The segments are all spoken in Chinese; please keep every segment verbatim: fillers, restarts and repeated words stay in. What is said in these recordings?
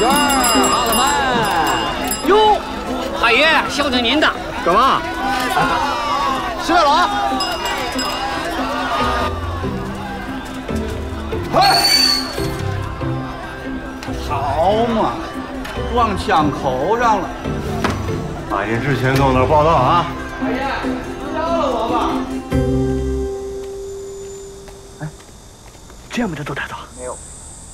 娟儿，好了们。哟，太爷，小听您的。 干嘛？ 十位了啊！哎，好嘛，撞枪口上了。 八点之前到那儿报道啊！ 太爷，饶了我吧！ 哎，这样没得都带走？ 没有。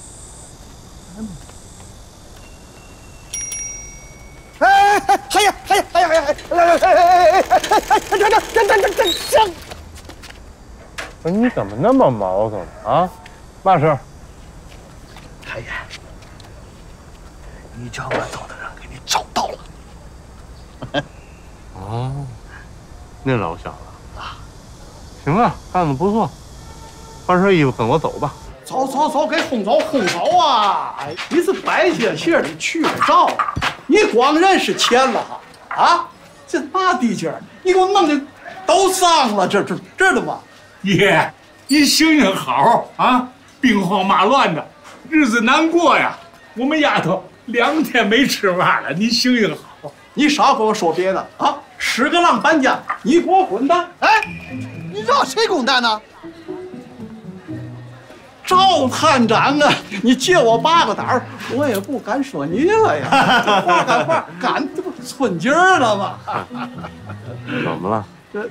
哎哎哎呀哎呀哎呀哎呀哎哎哎哎哎哎！这这这这这这这！ 不是你怎么那么毛头呢？啊，嘛事？ 太爷，你叫我走的人给你找到了。 哦，那老小子啊，行啊，干得不错。换身衣服跟我走吧。 走走走，给轰走轰走啊！你是白街巷的去了照，你光认识钱了哈？啊，这嘛地界儿，你给我弄的都脏了，这这知道吗？ 爷，你行行好啊！兵荒马乱的，日子难过呀。我们丫头两天没吃饭了，你行行好。 你少跟我说别的啊！十个浪搬家，你给我滚蛋！哎，你让谁滚蛋呢？赵探长啊，你借我八个胆儿，我也不敢说你了呀。这话赶话赶这不寸劲儿了吗？ 怎么了？ 这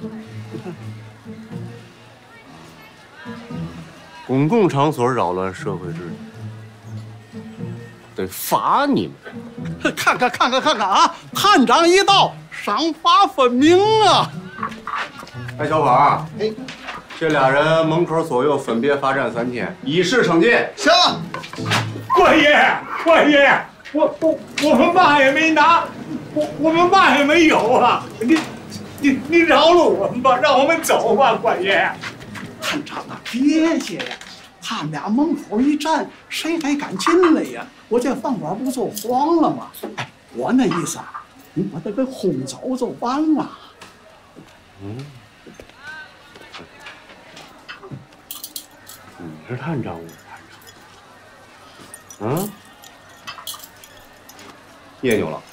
公共场所扰乱社会秩序，得罚你们。 看看看看看看啊！探长一到，赏罚分明啊！ 哎，小宝， 哎， 这俩人门口左右分别罚站三天，以示惩戒。 行。 官爷，官爷，我我我们嘛也没拿，我我们嘛也没有啊！你你你饶了我们吧，让我们走吧，官爷。 探长啊，别介呀！他们俩门口一站，谁还敢进来呀？我这饭馆不就黄了吗？哎，我那意思啊，你把他给轰走就完了。 嗯，你是探长，我是探长。嗯，别扭了，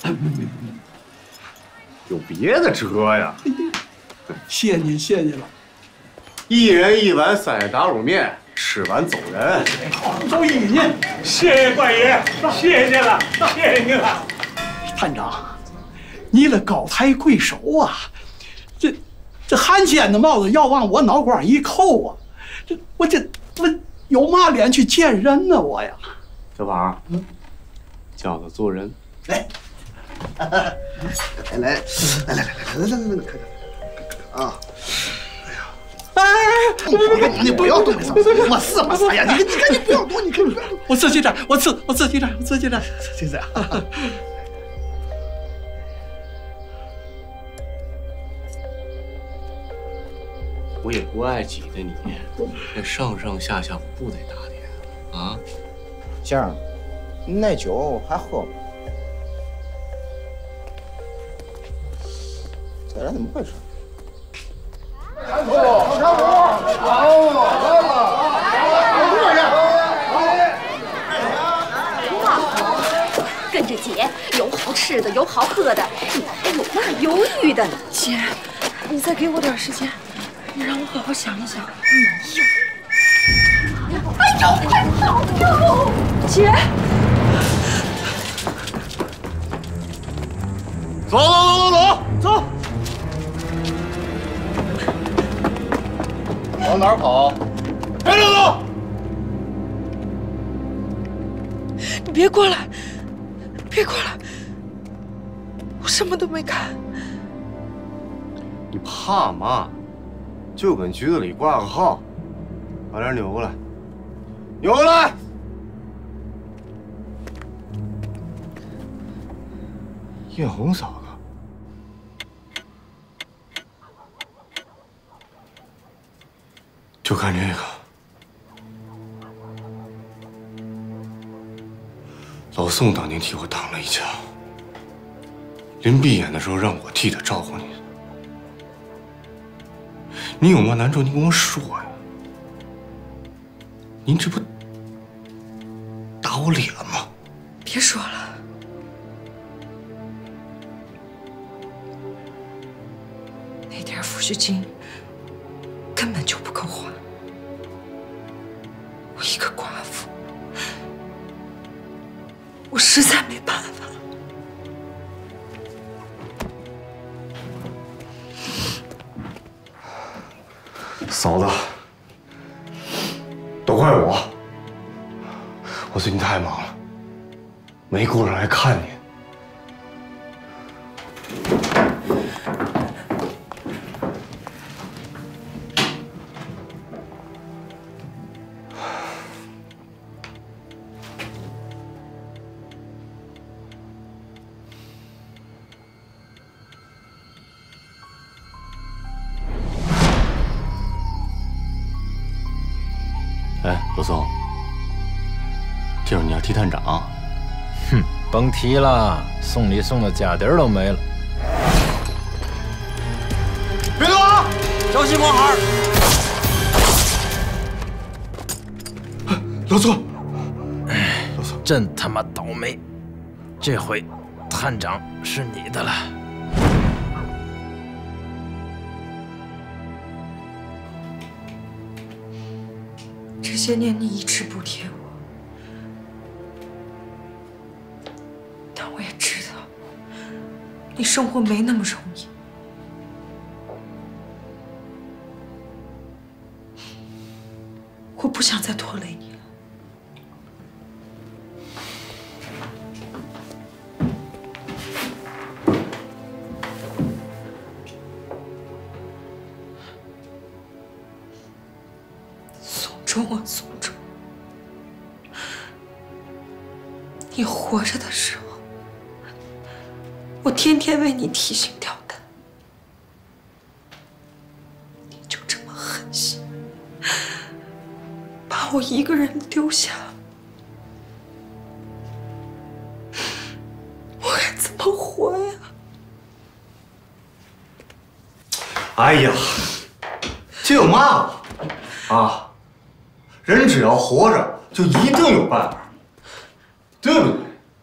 有别的辙呀。 谢您，谢您了。 一人一碗三叶打卤面，吃完走人。 周依您， 谢谢官爷，谢谢了，谢谢您了。 探长，你那高抬贵手啊，这这汉奸的帽子要往我脑瓜一扣啊，这我这我有嘛脸去见人呢？我呀， 小宝，嗯，教他做人。 来，来来来来来来来来来来，看看啊！哎，你不要动，没事，没事没事。哎呀，你你看你不要动，你看你不要动。我自己站，我自我自己站，我自己站，就这样。 我也不爱挤得你，这上上下下不得打点啊？ 先生，那酒还喝吗？这人怎么回事？ 山坡，山坡，好，来了， 跟着姐，有好吃的，有好喝的，你还有嘛犹豫的呢？ 姐，你再给我点时间，你让我好好想一想。 哎呦，快跑哟！ 姐， 走走走走走走。往哪儿跑？跟着走！ 你别过来，别过来，我什么都没干。 你怕嘛？就跟局子里挂个号，把脸扭过来，扭过来！叶红嫂子。就看这个，老宋当年替我挡了一枪，临闭眼的时候让我替他照顾你。你有嘛难处，你跟我说呀。你这不打我脸吗？ 别别说了，那点抚恤金根本就不够花。我一个寡妇，我实在没办法。 嫂子，都怪我，我最近太忙了，没顾上来看您。 哎，罗松，听说你要提探长？ 哼，甭提了，送礼送的家底儿都没了。 别动啊！ 小心光孩！ 老宋， 哎，真他妈倒霉，这回探长是你的了。 这些年你一直不贴我，但我也知道你生活没那么容易。我不想再拖累你了。宋忠啊，宋忠，你活着的时候，我天天为你提心吊胆，你就这么狠心，把我一个人丢下，我该怎么活呀？ 哎呀，这有嘛啊？人只要活着，就一定有办法，对不对？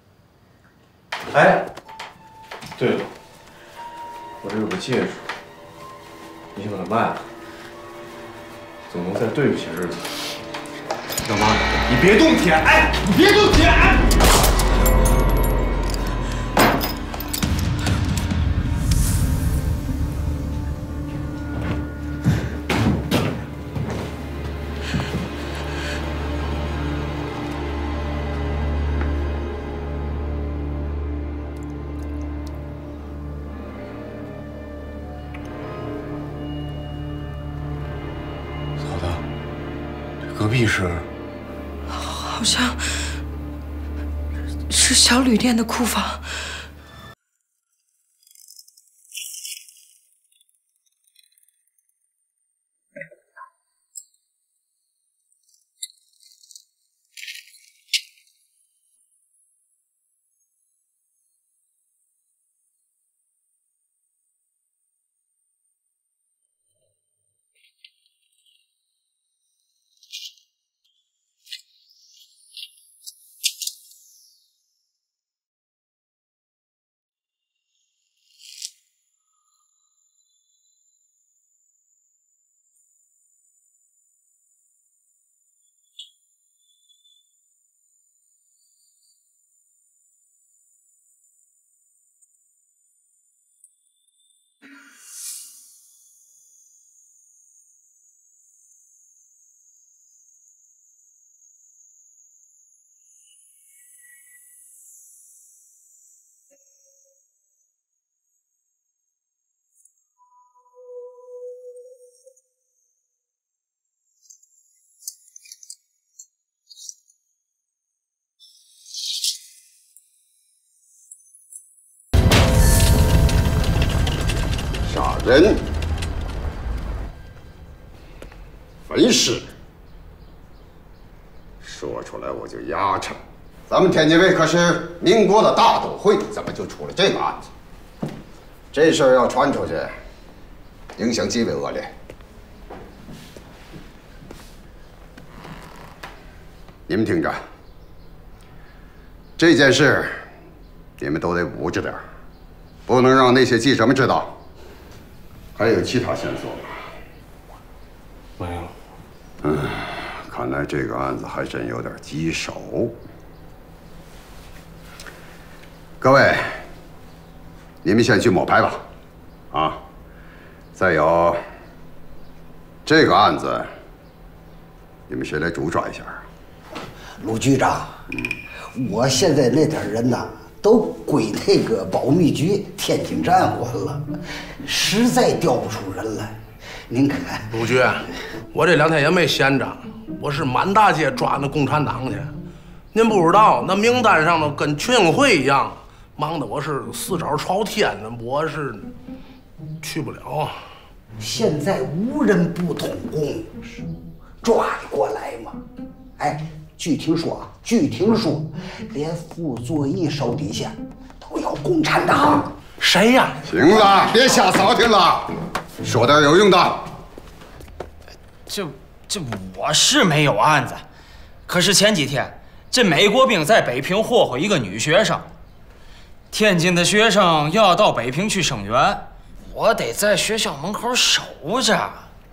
哎，对了，我这有个戒指，你把它卖了，总能再对付些日子。干嘛？你别动铁！哎，你别动铁！哎！隔壁是， 好像是小旅店的库房。 杀人、分尸，说出来我就牙碜。咱们天津卫可是民国的大都会，怎么就出了这个案子？这事儿要传出去，影响极为恶劣。你们听着， 这件事你们都得捂着点，不能让那些记者们知道。还有其他线索吗？ 没有。 嗯，看来这个案子还真有点棘手。各位，你们先去摸排吧。啊，再有这个案子，你们谁来主抓一下？ 陆局长，嗯，我现在那点人呐，都归那个保密局天津站管了，实在调不出人来。您看， 陆局，我这两天也没闲着，我是满大街抓那共产党去。您不知道，那名单上头跟群英会一样，忙得我是四爪朝天的，我是去不了。 现在无人不通共，抓得过来吗？哎，据听说啊，据听说，连傅作义手底下都有共产党。 谁呀？ 行了，别瞎扫听了，说点有用的。 这这我是没有案子，可是前几天这美国兵在北平霍霍一个女学生，天津的学生又要到北平去声援，我得在学校门口守着。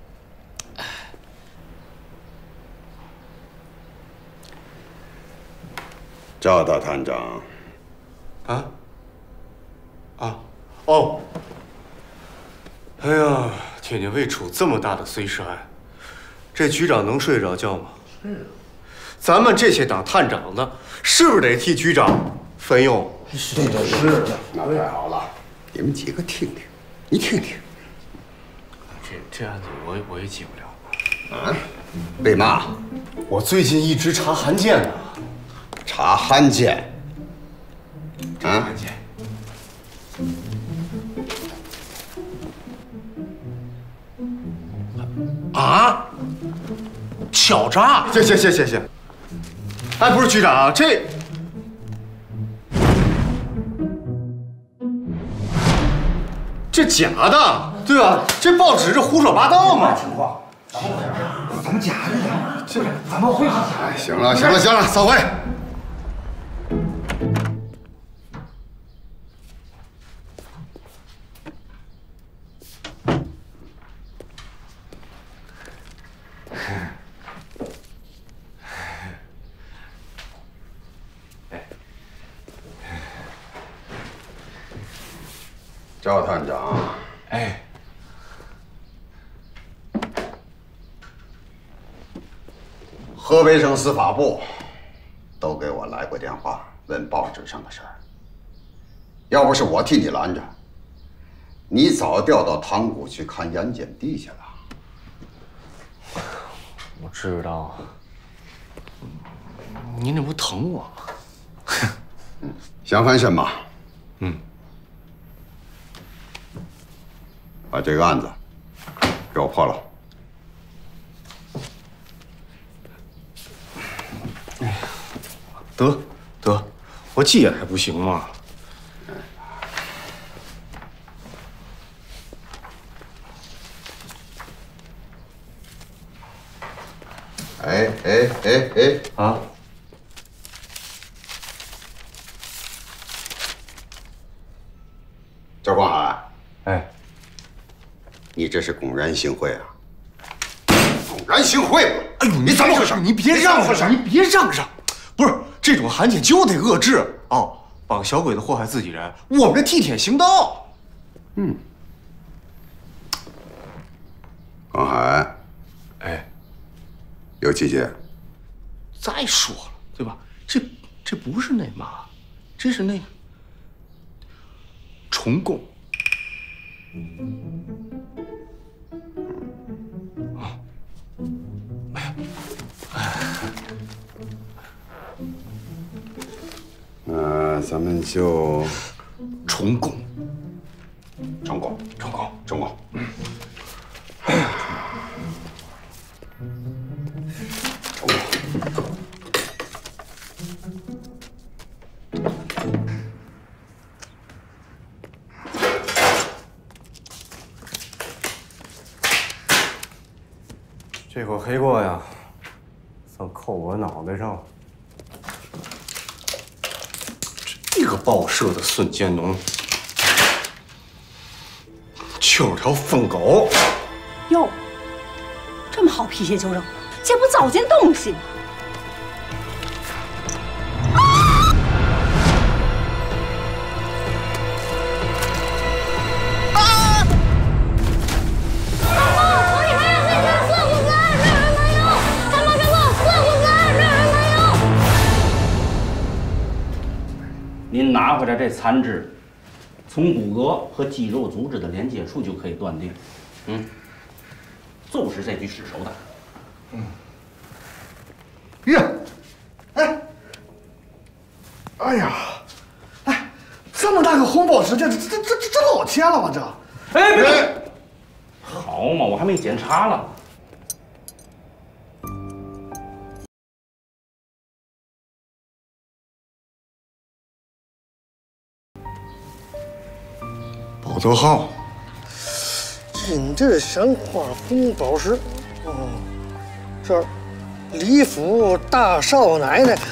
赵大探长， 啊？啊？哦！哎呀，天津卫出这么大的碎尸案，这局长能睡着觉吗？是。咱们这些当探长的，是不是得替局长分忧？ 是对对是。 那太好了，你们几个听听，你听听。 这这案子我我也接不了。 啊？为嘛？ 我最近一直查函件呢。 查函件。啊？ 函件。 啊？敲诈？ 行行行行行。哎，不是局长，这这假的，对吧？这报纸这胡说八道嘛。 情况？怎么假的呀？这怎么会是假的？ 行了行了行了，散会。赵探长， 哎， 河北省司法部都给我来过电话，问报纸上的事儿。要不是我替你拦着，你早调到塘沽去看盐碱地去了。 我知道，您这不疼我吗？ 想翻身吗？ 嗯。 把这个案子给我破了。 哎呀，得得，我戒还不行吗？ 哎哎哎哎啊！ 赵光海， 哎。 你这是公然行贿啊！公然行贿！ 哎呦，你怎么回事？你别嚷嚷！你别嚷嚷！不是这种函件就得遏制哦，帮小鬼子祸害自己人，我们这替天行道。 嗯，光海， 哎， 有气节。 再说了，对吧？这这不是那嘛，这是那个重供。 那咱们就重供， 重供， 重供， 重供。嗯。重供。 这口黑锅呀，算扣我脑袋上了。 个报社的孙建农就是条疯狗。 哟，这么好脾气就扔了，这不糟践东西吗？ 您拿回来这残肢，从骨骼和肌肉组织的连接处就可以断定，嗯，就是这具尸首的。 嗯。呀，哎，哎呀，哎，这么大个红宝石，这这这这这老钱了吧这？ 哎，别！好嘛，我还没检查了。 保德号， 金质山花红宝石，哦，这儿李府大少奶奶，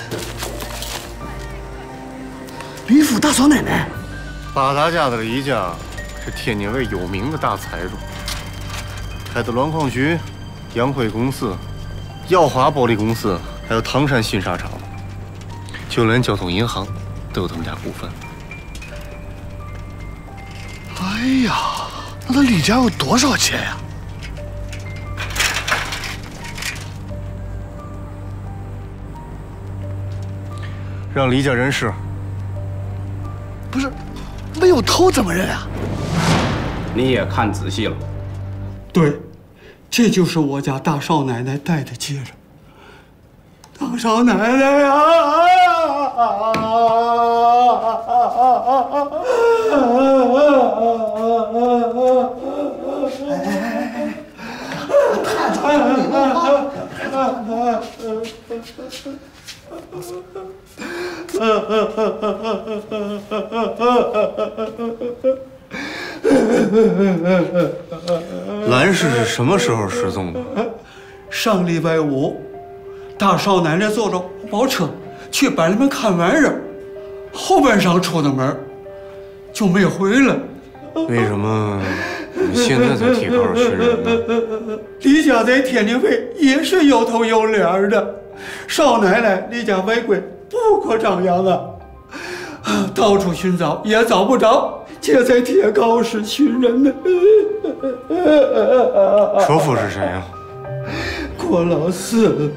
李府大少奶奶， 八大家的李家是天津卫有名的大财主，开的栾矿局、洋辉公司、耀华玻璃公司，还有唐山新纱厂，就连交通银行都有他们家股份。 哎呀，那他李家有多少钱呀？ 让李家人事。 不是，没有头怎么认啊？ 你也看仔细了。 对，这就是我家大少奶奶戴的戒指。大少奶奶呀！ 太早了，你忘兰氏是什么时候失踪的？ 上礼拜五，大少奶奶坐着黄包车去班里面看完人，后半晌出的门，就没回来。 为什么你现在才提高寻人呢？ 李家在天津卫也是有头有脸的，少奶奶李家外闺不可张扬啊，到处寻找也找不着，这才贴告示寻人呢。 说夫是谁呀？ 郭老四。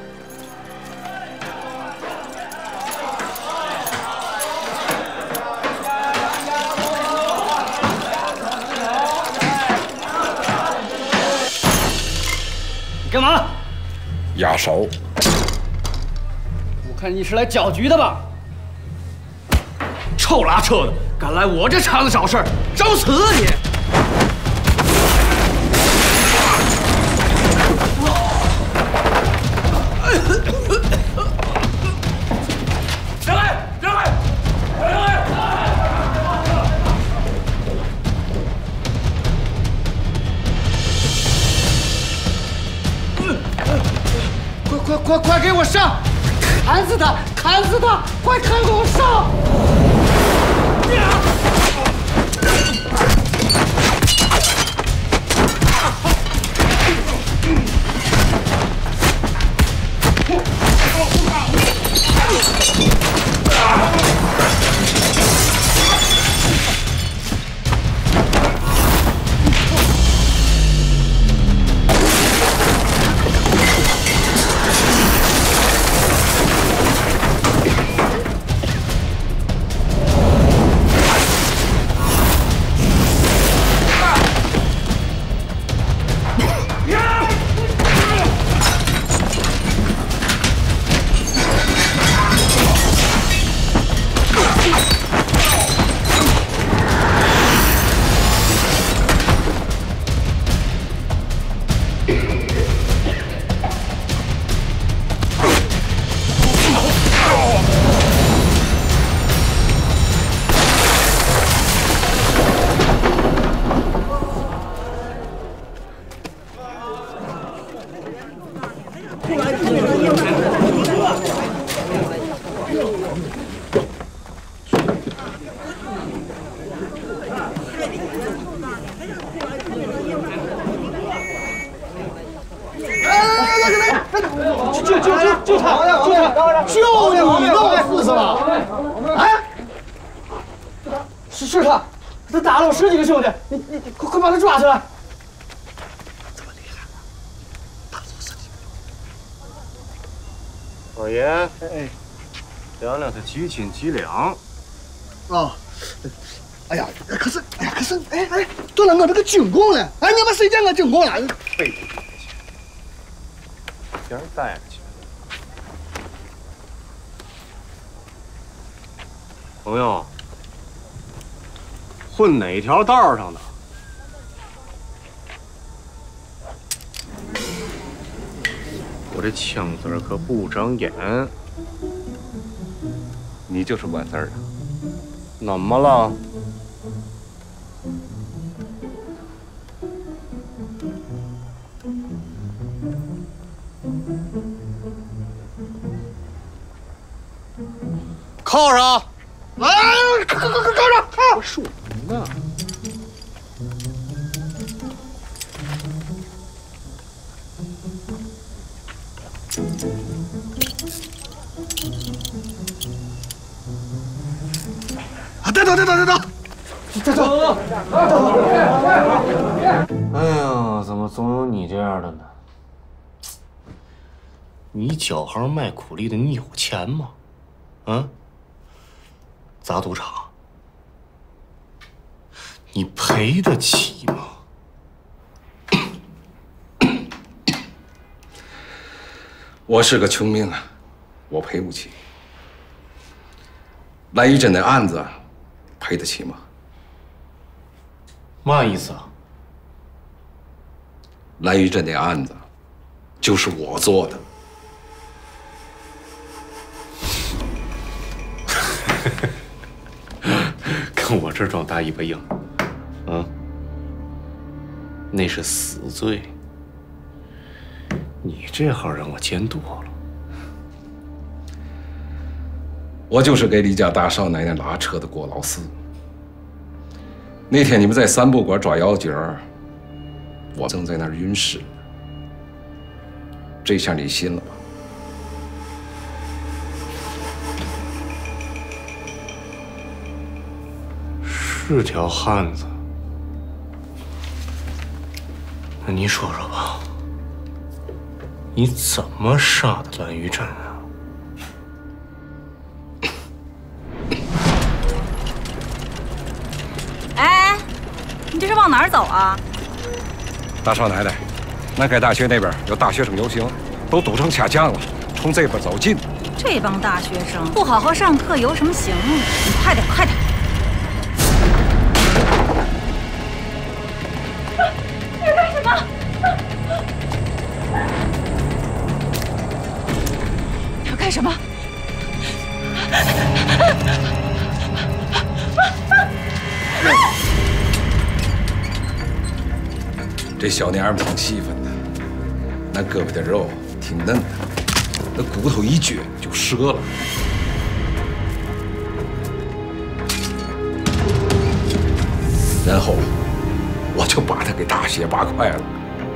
干嘛？ 压手！ 我看你是来搅局的吧？臭拉车的，敢来我这厂子找事儿，找死啊你！让开！让开！让开！ 快快快快给我上！砍死他！砍死他！快砍给我上！ 就你弄死是吧？哎， 是是他，他打了我十几个兄弟，你你你快快把他抓起来！ 这么厉害吗？打了我十几个。 老爷，哎，量量他几斤几两？ 啊，哎呀，可是，哎呀，可是，哎哎，对了，我这个军功呢？哎，你们谁见我军功了？ 背今儿带去。朋友，混哪条道上的？我这枪子儿可不长眼。 你就是管事儿的。 怎么了？靠上！ 来，靠靠靠靠上！靠！ 我说你呢。 啊，带走带走带走！带走！ 哎呀，怎么总有你这样的呢？你脚行卖苦力的，你有钱吗？啊？砸赌场，你赔得起吗？ 我是个穷命啊，我赔不起。蓝玉珍的案子赔得起吗？ 嘛意思啊？ 蓝玉珍的案子就是我做的。 跟我这儿装大尾巴鹰，嗯，那是死罪。你这行让我见多了。 我就是给李家大少奶奶拉车的郭老四。那天你们在三不馆抓妖精儿，我正在那儿晕尸呢。这下你信了吧？ 是条汉子，那你说说吧，你怎么杀的蓝玉珍啊？ 哎，你这是往哪儿走啊？ 大少奶奶，南开大学那边有大学生游行，都堵成掐架了，从这边走近。 这帮大学生不好好上课，游什么行？你快点，快点！你干什么？你要干什么？ 这小娘们挺细分的，那胳膊的肉挺嫩的，那骨头一撅就折了。然后我就把他给大卸八块了。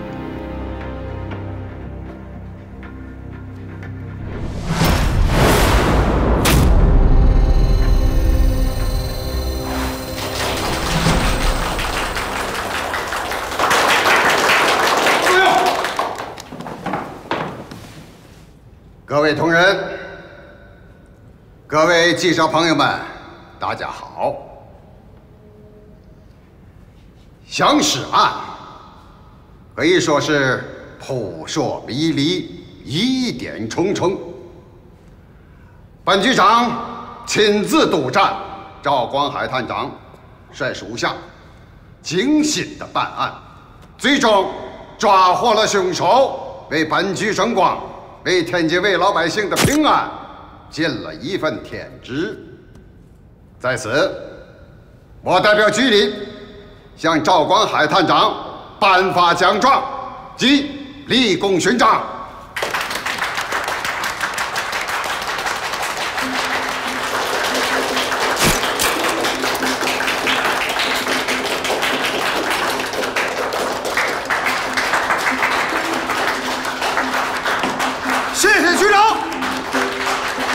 各位同仁，各位记者朋友们，大家好。相尸案可以说是扑朔迷离，疑点重重。本局长亲自督战，赵光海探长率属下精心的办案，最终抓获了凶手，为本局争光，为天津卫老百姓的平安尽了一份天职。在此，我代表局里向赵光海探长颁发奖状及立功勋章。谢谢局长。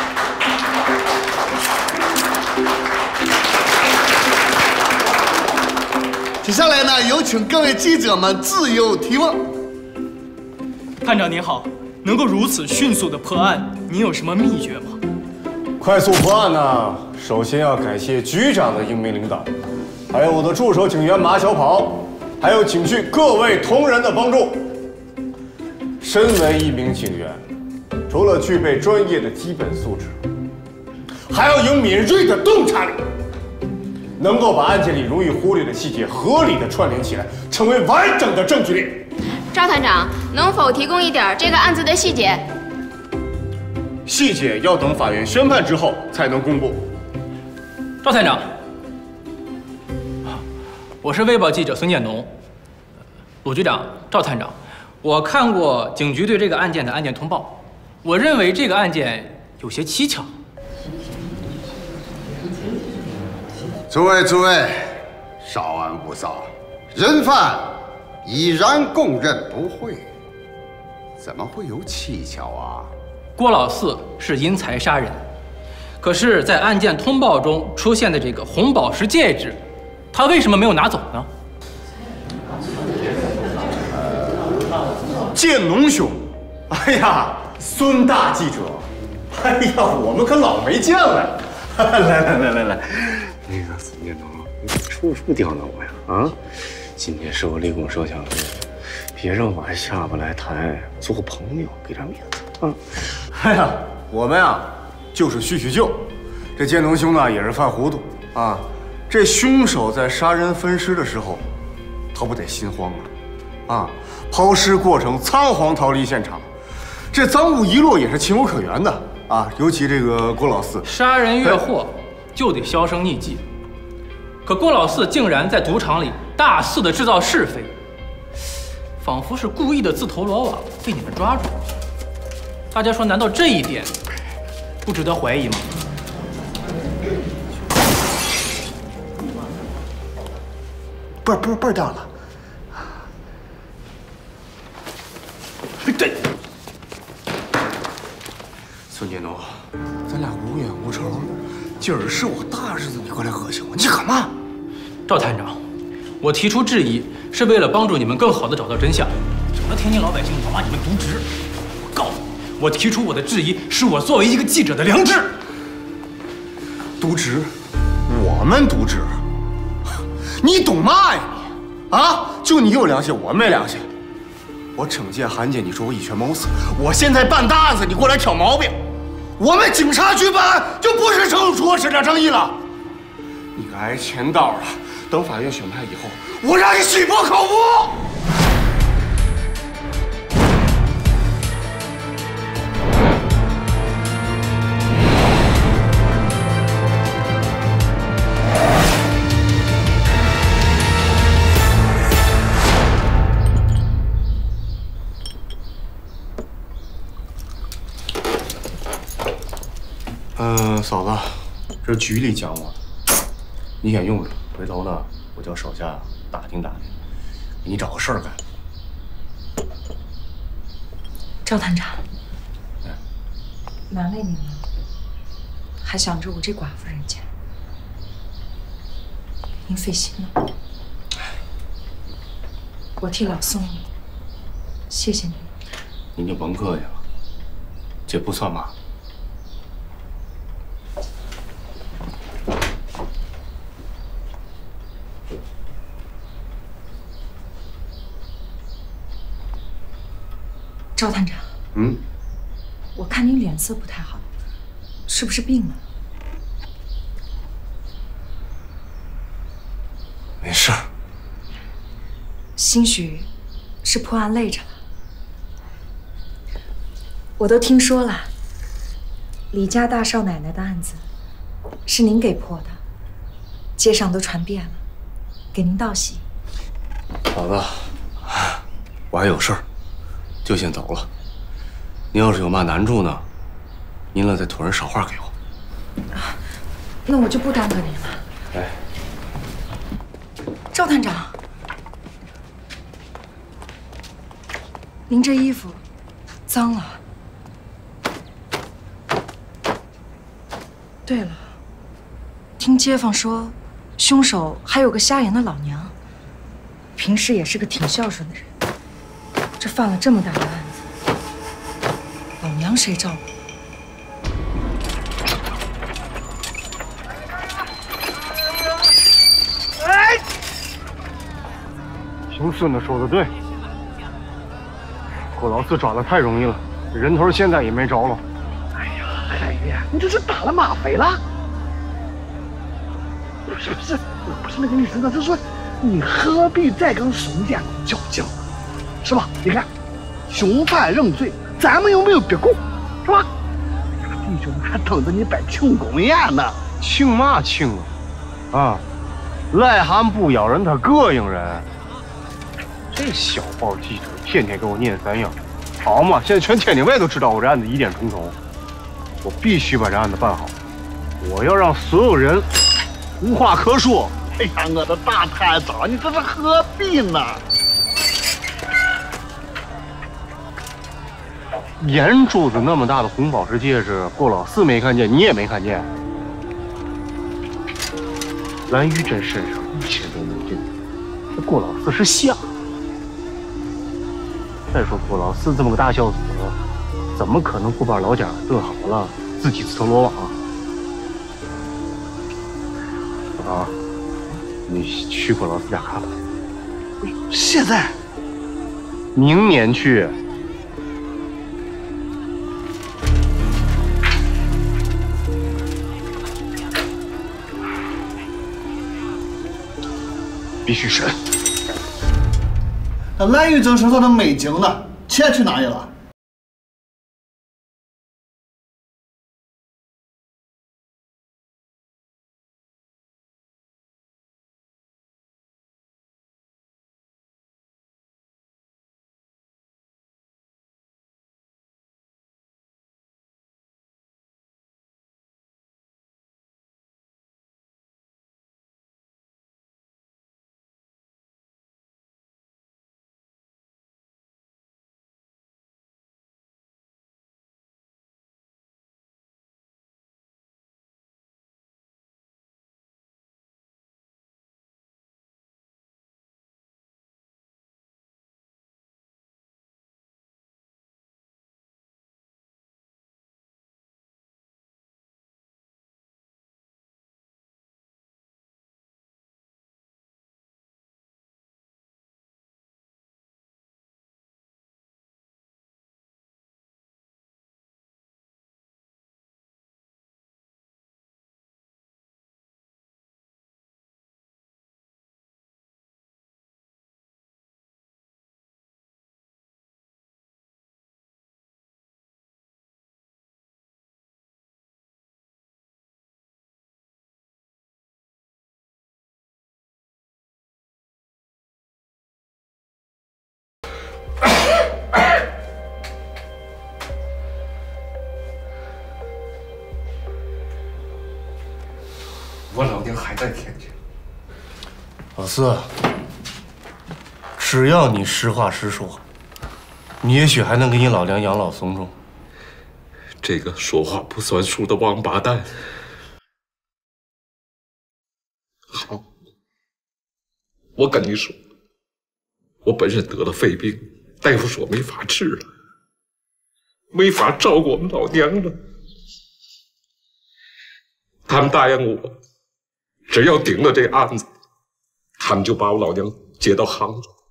接下来呢，有请各位记者们自由提问。 探长您好，能够如此迅速的破案，您有什么秘诀吗？ 快速破案呢，首先要感谢局长的英明领导，还有我的助手警员马小跑，还有警局各位同仁的帮助。身为一名警员，除了具备专业的基本素质，还要有敏锐的洞察力，能够把案件里容易忽略的细节合理的串联起来，成为完整的证据链。 赵探长，能否提供一点这个案子的细节？ 细节要等法院宣判之后才能公布。 赵探长，我是《卫报》记者孙建农。鲁局长、赵探长，我看过警局对这个案件的案件通报，我认为这个案件有些蹊跷。 诸位诸位，稍安勿躁，人犯已然供认不讳，怎么会有蹊跷啊？ 郭老四是因财杀人，可是，在案件通报中出现的这个红宝石戒指，他为什么没有拿走呢？ 建农兄，哎呀，孙大记者，哎呀，我们可老没见了。来来来来来， 那个孙建农，你处处刁难我呀！啊，今天是我立功摄像日，别让我还下不来台，做朋友给点面子啊！ 哎呀，我们啊就是叙叙旧。这建农兄呢也是犯糊涂啊。这凶手在杀人分尸的时候，他不得心慌啊！啊，抛尸过程仓皇逃离现场，这赃物遗落也是情有可原的啊。尤其这个郭老四， 杀人越货就得销声匿迹，可郭老四竟然在赌场里大肆的制造是非，仿佛是故意的自投罗网，被你们抓住。大家说，难道这一点不值得怀疑吗？ 倍儿倍儿倍儿掉了。 对，孙建农，咱俩无冤无仇，今儿是我大日子，你过来恶心我，你干嘛？ 赵探长，我提出质疑是为了帮助你们更好的找到真相，省得天津老百姓老骂你们渎职。我告诉你，我提出我的质疑是我作为一个记者的良知。 渎职？我们渎职？你懂嘛呀你？啊，就你有良心，我没良心。我惩戒韩姐，你说我以权谋私；我现在办大案子，你过来挑毛病。我们警察局办案就不是正出伸张正义了。你该挨钱道了。等法院宣判以后，我让你血泊口腹。嗯，嫂子，这是局里讲我的，你先用着。回头呢，我叫手下打听打听，给你找个事儿干。 赵探长，难为您了，还想着我这寡妇人家，您费心了。我替老宋，谢谢您。 您就甭客气了，这不算嘛。 赵探长， 嗯， 我看您脸色不太好，是不是病了？ 没事儿， 兴许是破案累着了。我都听说了，李家大少奶奶的案子是您给破的，街上都传遍了，给您道喜。 嫂子，我还有事儿。就先走了。您要是有嘛难处呢，您了再托人捎话给我。 啊，那我就不耽搁您了。 哎， 赵探长，您这衣服脏了。对了，听街坊说，凶手还有个瞎眼的老娘， 平时也是个挺孝顺的人，这犯了这么大的案子，老娘谁照顾？ 哎，姓孙的说的对，郭老四抓的太容易了，人头现在也没着了。 哎呀，海爷，你这是打了吗啡了？不是不是不是那个意思，那是说你何必再跟宋建功较劲，是吧？你看，凶犯认罪，咱们又没有逼供，是吧？弟兄们还等着你摆庆功宴呢。 庆嘛庆啊！啊，癞蛤蟆不咬人，它膈应人。这小报记者天天给我念三样，好嘛！现在全天津卫都知道我这案子疑点重重，我必须把这案子办好，我要让所有人无话可说。 哎呀，我的大探长，你这是何必呢？ 眼珠子那么大的红宝石戒指，郭老四没看见，你也没看见。蓝玉珍身上一切都能认，这郭老四是瞎。再说郭老四这么个大孝子，怎么可能不把老家炖好了，自己自投罗网啊？啊，你去郭老四家看看。 现在？ 明年去。必须审。 那蓝玉珍身上的美金呢？钱去哪里了？ 我老娘还在天津。 老四，只要你实话实说，你也许还能给你老娘养老送终。 这个说话不算数的王八蛋！好，我跟你说，我本身得了肺病，大夫说没法治了，没法照顾我们老娘了。他们答应我，只要顶了这案子，他们就把我老娘接到杭州，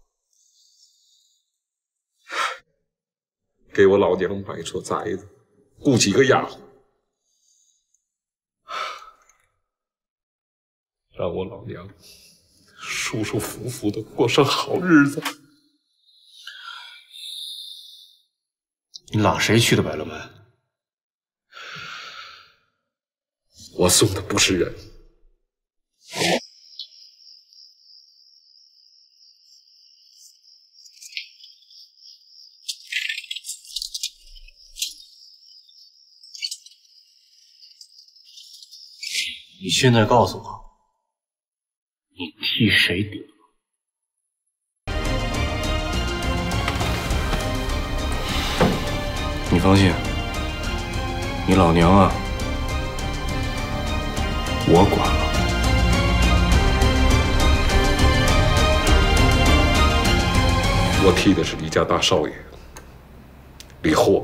给我老娘买所宅子，雇几个丫鬟，让我老娘舒舒服服的过上好日子。 你拉谁去的百乐门？ 我送的不是人。 你现在告诉我，你替谁顶？你放心，你老娘啊，我管了。 我替的是李家大少爷李霍。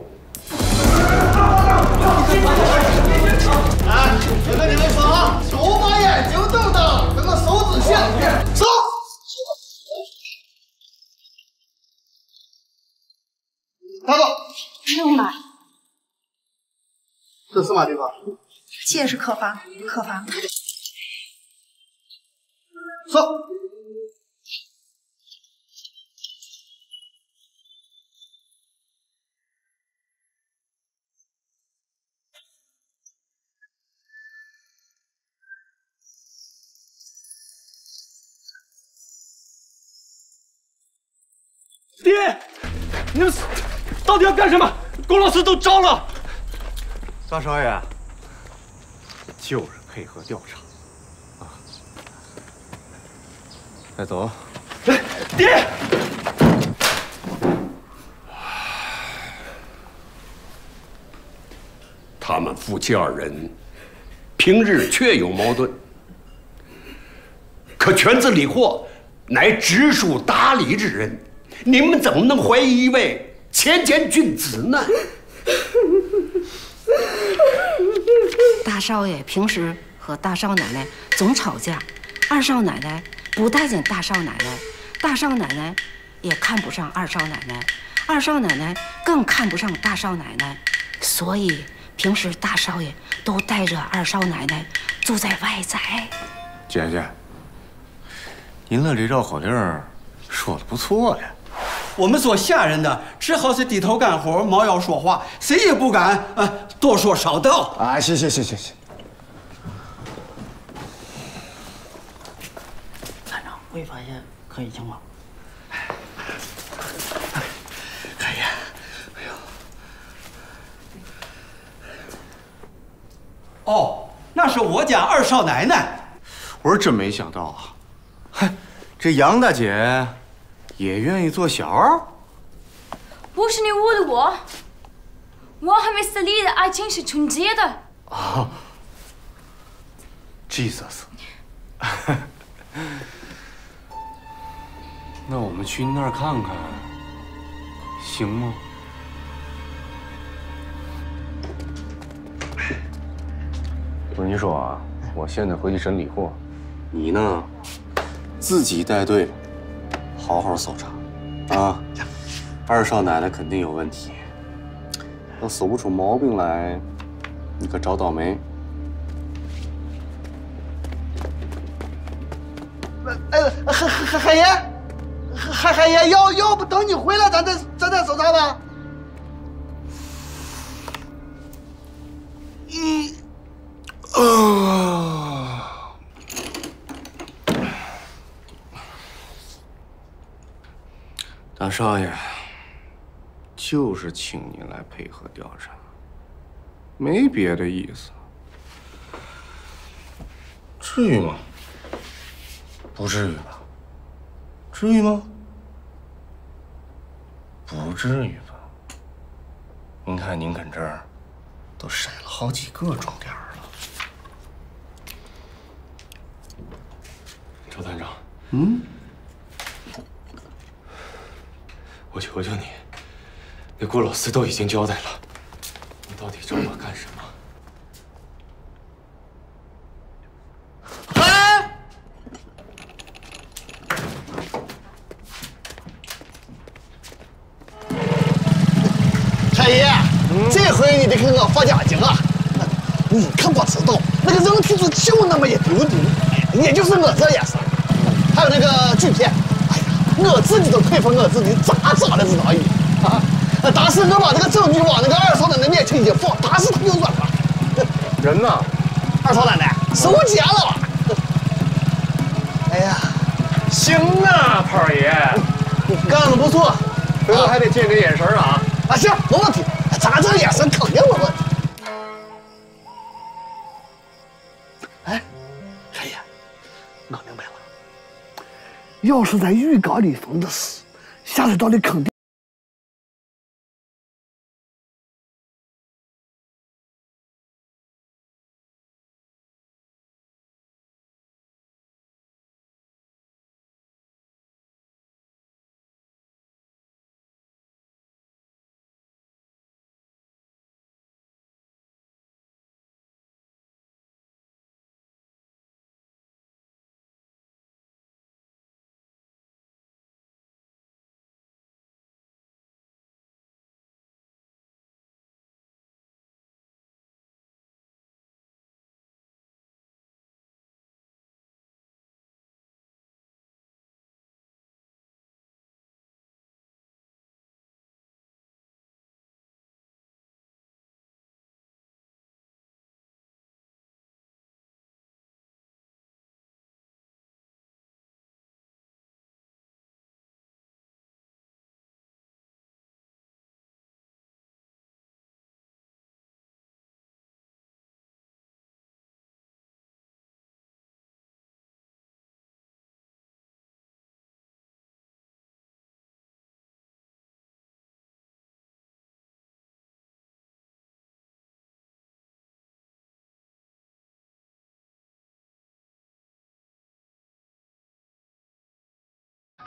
哎，我跟你们说啊，手把眼睛瞪大，那个手指线，走。大哥， 不用吧？ 这是嘛地方？ 这是客房，客房。 走。 爹，你们到底要干什么？龚老师都招了。 大少爷，就是配合调查。啊，带走。 爹。 他们夫妻二人平日确有矛盾，可犬子李霍乃知书达理之人。 你们怎么能怀疑一位谦谦君子呢？ 大少爷平时和大少奶奶总吵架，二少奶奶不待见大少奶奶，大少奶奶也看不上二少奶奶，二少奶奶更看不上大少奶奶，所以平时大少爷都带着二少奶奶住在外宅。 姐姐，您的这绕口令说的不错呀。 我们做下人的只好是低头干活，猫腰说话，谁也不敢呃多说少道。 啊，行行行行行。 团长，未发现可疑情况。可以。哎呦。哦，那是我家二少奶奶。 我是真没想到啊，嗨，这杨大姐。 也愿意做小儿？ 不是你误的我，我和 Mister Lee 的爱情是纯洁的。 啊 ，Jesus。那我们去那儿看看，行吗？我跟你说啊，我现在回去审理货，你呢，自己带队。 好好搜查，啊！二少奶奶肯定有问题，要搜不出毛病来，你可找倒霉。 呃，海海海爷，海海爷，要要不等你回来，咱再咱再搜查吧。 嗯，啊。 大少爷，就是请你来配合调查，没别的意思。至于吗？不至于吧？至于吗？不至于吧？您看您跟这儿都筛了好几个重点了。赵团长，嗯。 我求求你，那郭老四都已经交代了，你到底找我干什么？ 哎，海爷，这回你得给我发家精啊！你可不知道，那个人体子就那么一丢丢，也就是我这也是。还有那个锯片。 我自己都佩服我自己咋咋的知道你啊！当时我把这个证据往那个二少奶奶面前一放，当时他就软了。 人呢？ 二少奶奶收监了。哎呀， 行啊，炮爷，干得不错，回头还得见这眼神啊！ 啊，行，没问题，咱这眼神肯定没问题。哎，海爷，我明白了。 要是在浴缸里放的屎，下水道里肯定。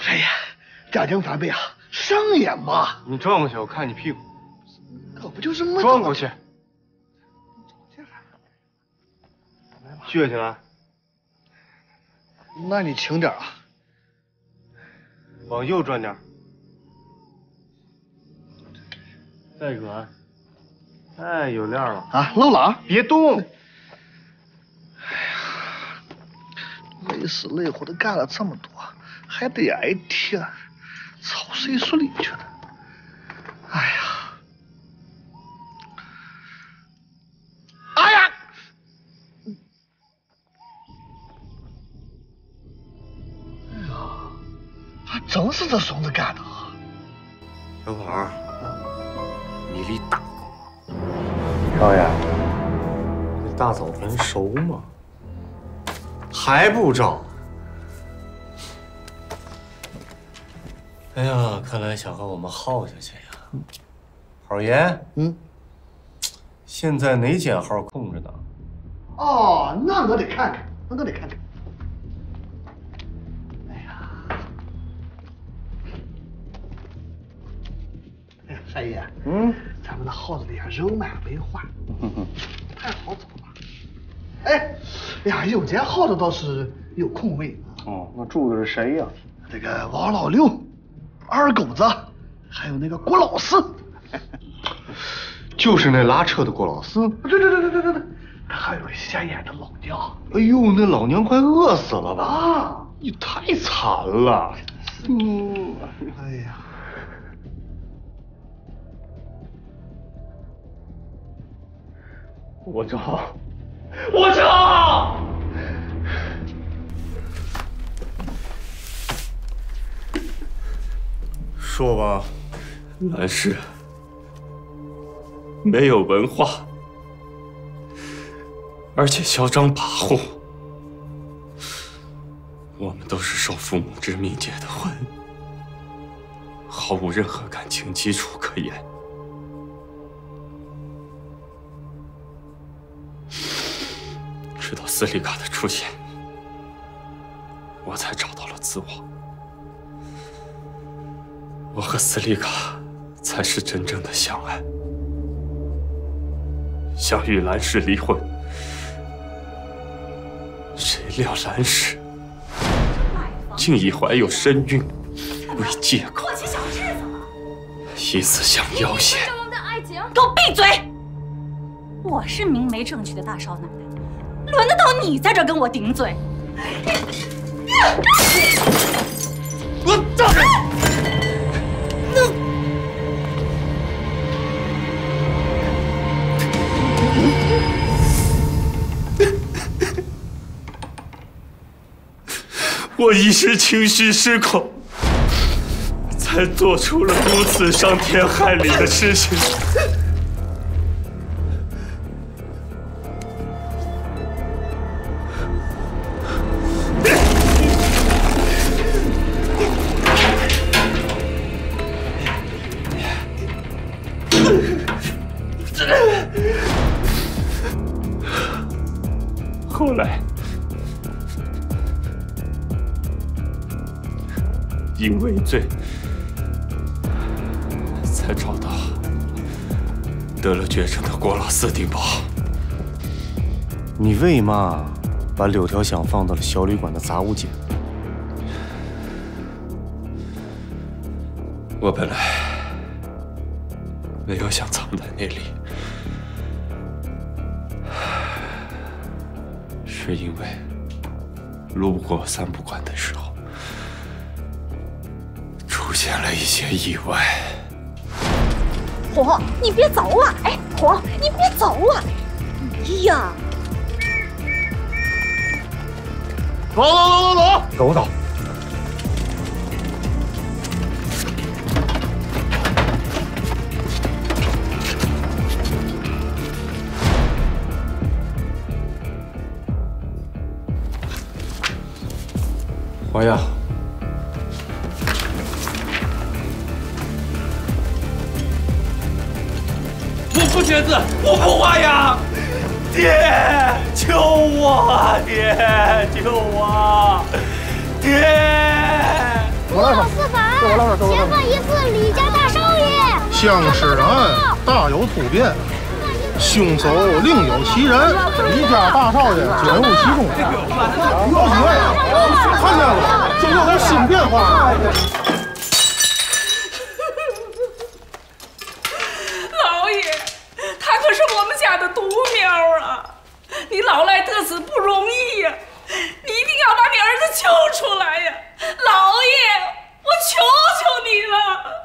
哎呀，家境翻倍啊，上眼吧！ 你转过去，我看你屁股。 可不就是没转过去。撅起来。 那你轻点啊。 往右转点。再转。哎，有链了。 啊，漏了啊！ 别动。 累死累活的干了这么多，还得挨天，操谁说理去呢？哎呀，哎呀！哎呀，还真是这孙子干的。 小宝，你立大功。少爷，这大枣坟熟吗？还不招？哎呀，看来想和我们耗下去呀。好爷， 嗯， 现在哪间号空着呢？ 哦，那我得看看，那我得看看。哎呀，哎呀，三爷， 嗯， 咱们的号子里啊人满为患，太好找了。哎，哎呀，有间号子倒是有空位。 哦，那住的是谁呀？ 这个王老六、二狗子，还有那个郭老四。 就是那拉车的郭老四。 对对对对对对对，还有显眼的老娘。 哎呦，那老娘快饿死了吧？ 啊， 你太惨了。 嗯，哎呀。 我找，我找。说吧， 兰氏没有文化，而且嚣张跋扈。我们都是受父母之命结的婚，毫无任何感情基础可言。直到斯里卡的出现，我才找到了自我。我和斯里卡才是真正的相爱，想与兰氏离婚，谁料兰氏竟以怀有身孕为借口， 过起小日子了， 以此相要挟。 我们的爱情， 给我闭嘴！我是明媒正娶的大少奶奶，轮得到你在这跟我顶嘴？ 我站着！ 我一时情绪失控，才做出了如此伤天害理的事情。后来，因畏罪，才找到得了绝症的郭老四禀报。 你为嘛把柳条香放到了小旅馆的杂物间？ 我本来没有想藏在那里，是因为路过三不管的时候，出现了一些意外。 火，你别走啊！哎，火，你别走啊！哎呀， 走走走走走，跟我走。 花呀， 我不签字，我不画呀！爹，救我啊！爹，救我！爹！ 我来吧。 老师， 前方一次李家大少爷。 相尸案大有突变，凶手另有其人，李家大少爷卷入其中。好几位，看见了，这有点新变化。 老爷，他可是我们家的独苗啊！你老来得子不容易呀、啊，你一定要把你儿子救出来呀！老爷，我求求你了！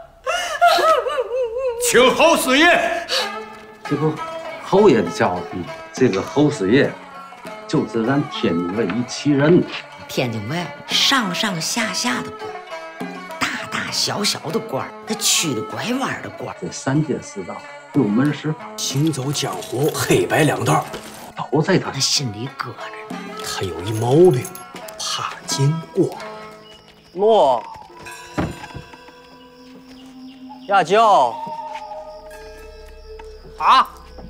请侯四爷。 这不，侯爷的教诲，这个侯四爷就是咱天津卫一奇人。 天津卫上上下下的官，大大小小的官，他曲的拐弯的官， 这三界四道六门十法， 行走江湖黑白两道， 都在他他心里搁着呢。 他有一毛病，怕金光。 洛亚娇啊！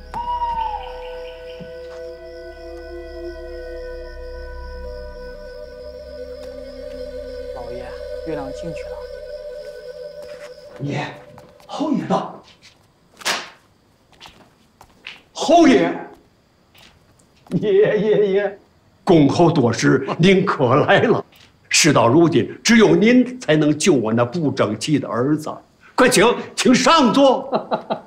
老爷，月亮进去了。 爷，侯爷到。侯爷，爷爷爷，恭候多时，您可来了。事到如今，只有您才能救我那不争气的儿子。快请，请上座。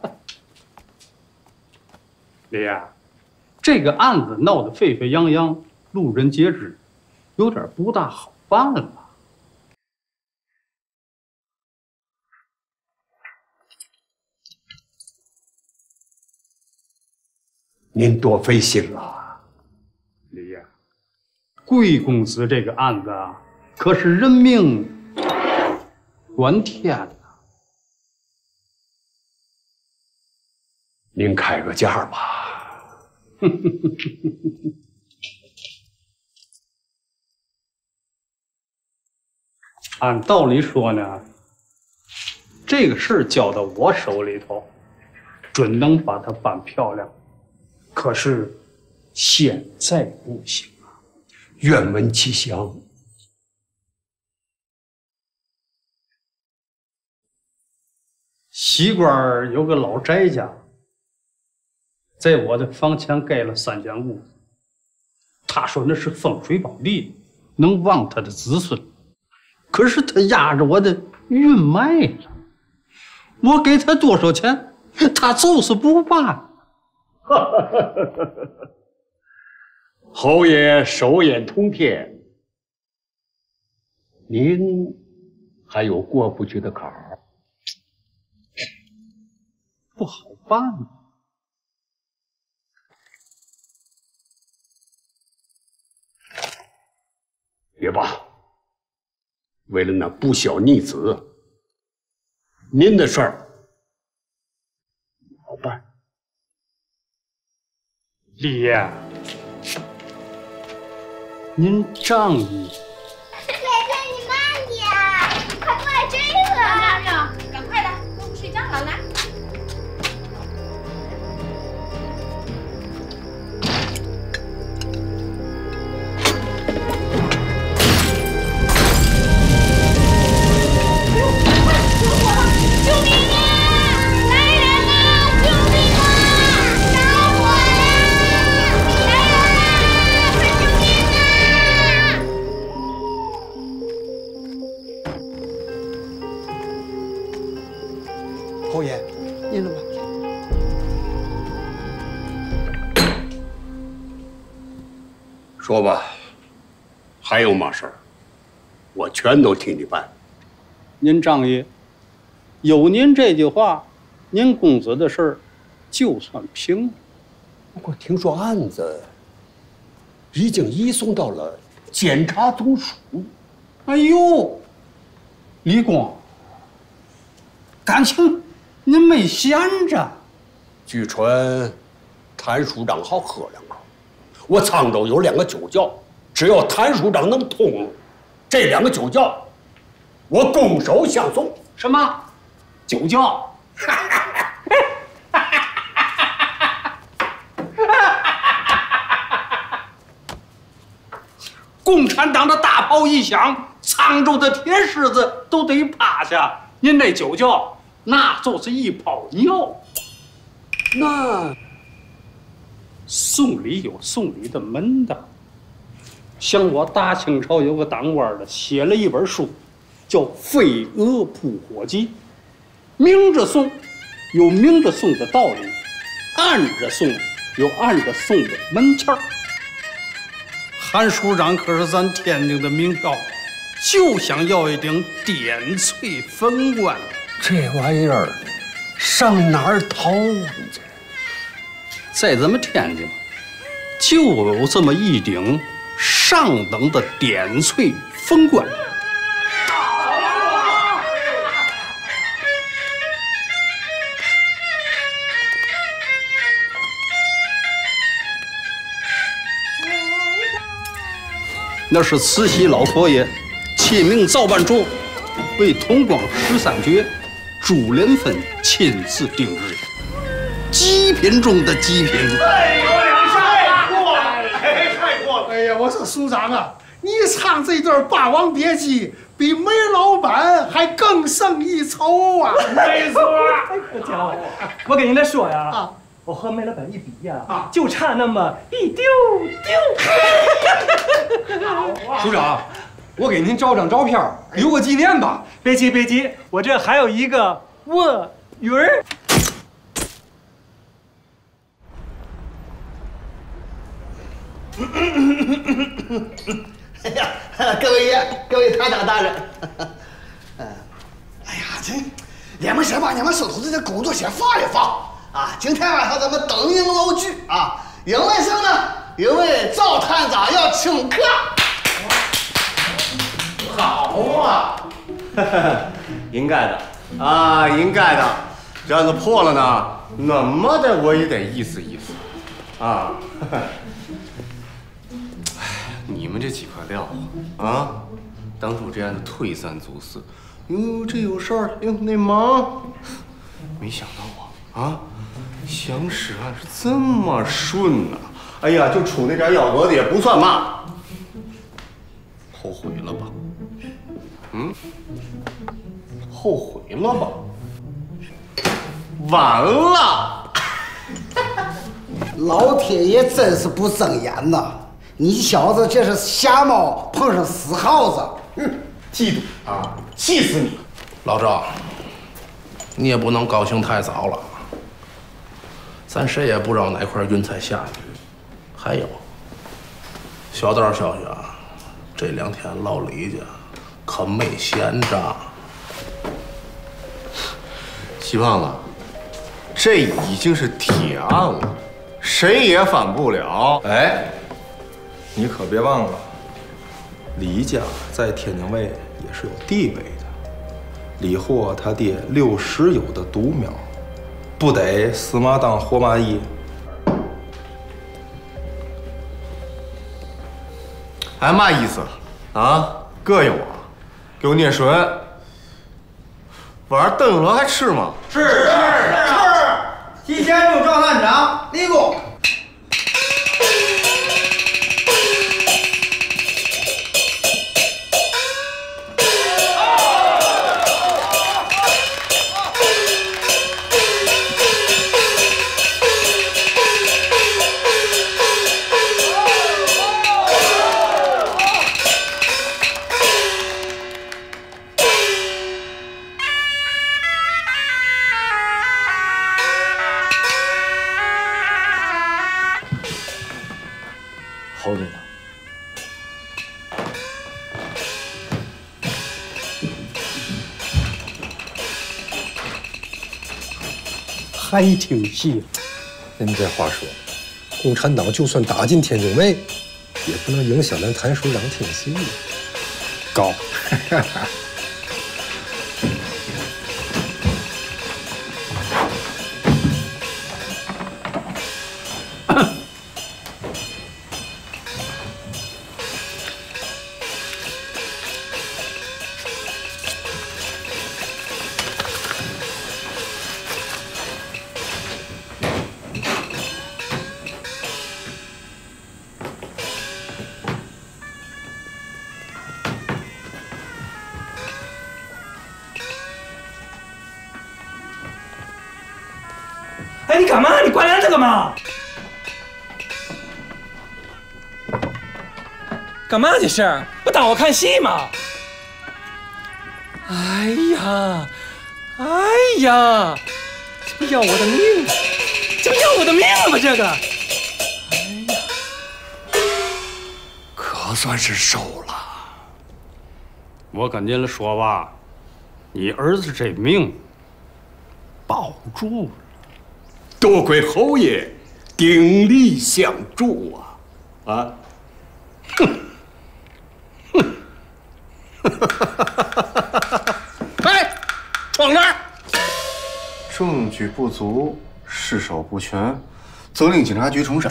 李爷，这个案子闹得沸沸扬扬，路人皆知，有点不大好办了。 您多费心了， 李爷。贵公子这个案子啊，可是人命关天呐。 您开个价吧。 按道理说呢，这个事儿交到我手里头，准能把它办漂亮。可是现在不行啊。 愿闻其详。 西关有个老翟家，在我的房前盖了三间屋子。他说那是风水宝地，能旺他的子孙。可是他压着我的运脉了，我给他多少钱，他就是不办。 侯爷手眼通天，您还有过不去的坎儿， 不好办。 也罢，为了那不孝逆子，您的事儿好办。 李爷，您仗义。 姐姐，你慢点，快过来追我！ 亮亮，赶快的，都不睡觉了，来。 侯爷，您了吗？ 说吧，还有嘛事儿？我全都替你办。 您仗义，有您这句话，您公子的事儿就算平了。 不过听说案子已经移送到了监察总署。 哎呦，李公，感情您没闲着。 据传，谭署长好喝两口。我沧州有两个酒窖，只要谭署长能通这两个酒窖，我拱手相送。 什么酒窖？ 共产党的大炮一响，沧州的铁狮子都得趴下。您那酒窖，那就是一泡尿。那送礼有送礼的门道。像我大清朝有个当官的，写了一本书，叫《飞蛾扑火记》，明着送有明着送的道理，暗着送有暗着送的门窍。韩署长可是咱天津的名票，就想要一顶点翠粉冠， 这玩意儿上哪儿淘啊？这在咱们天津，就有这么一顶上等的点翠粉冠。那是慈禧老佛爷亲命造办处为同光十三绝朱连芬亲自定制，极品中的极品。 再有两下，太过了，哎，太过了！ 哎呀，我说署长啊，你唱这段《霸王别姬》比梅老板还更胜一筹啊！ 没错， 家伙，我跟你们说呀。啊我和梅老板一比呀，啊，就差那么一丢丢。 署长，我给您照张照片，留个纪念吧。 别急别急，我这还有一个卧云儿。 哎呀，各位爷，各位台长大人，哎呀，这你们先把你们手头的这工作先放一放。啊，今天晚上咱们灯影楼剧啊，因为什么呢？因为赵探长要请客。 好啊，应该的啊，应该的。这样子破了呢，那么的我也得意思意思啊。你们这几块料啊，当初这样的退三阻四，哟，这有事儿，哟，那忙，没想到啊啊！想使案是这么顺呐、啊！哎呀，就出那点幺蛾子也不算嘛。后悔了吧？嗯，后悔了吧？晚了！ 老天爷真是不睁眼呐！你小子这是瞎猫碰上死耗子，哼！ 嫉妒啊！气死你！ 老赵，你也不能高兴太早了。咱谁也不知道哪块云彩下去。还有，小道消息啊，这两天老李家可没闲着。 西胖子，这已经是铁案了，谁也反不了。 哎，你可别忘了，李家在天津卫也是有地位的。李霍他爹六十有的独苗。不得死马当活马医。 哎，嘛意思啊？膈应我？给我捏水。晚上炖鹅还吃吗？ 吃吃吃！提前祝赵探长立功。 侯总， 还挺细。 您这话说，共产党就算打进天津卫，也不能影响咱谭署长听戏。 高。 哎，你干嘛？你关帘子干嘛？干嘛这是？不当我看戏吗？哎呀，哎呀，这不要我的命！这不要我的命吗？这个，哎呀， 可算是收了。 我跟您说吧，你儿子这命保住了。 多亏侯爷鼎力相助啊！啊！哼！哼！ 哎，闯这儿！证据不足，尸首不全，责令警察局重审。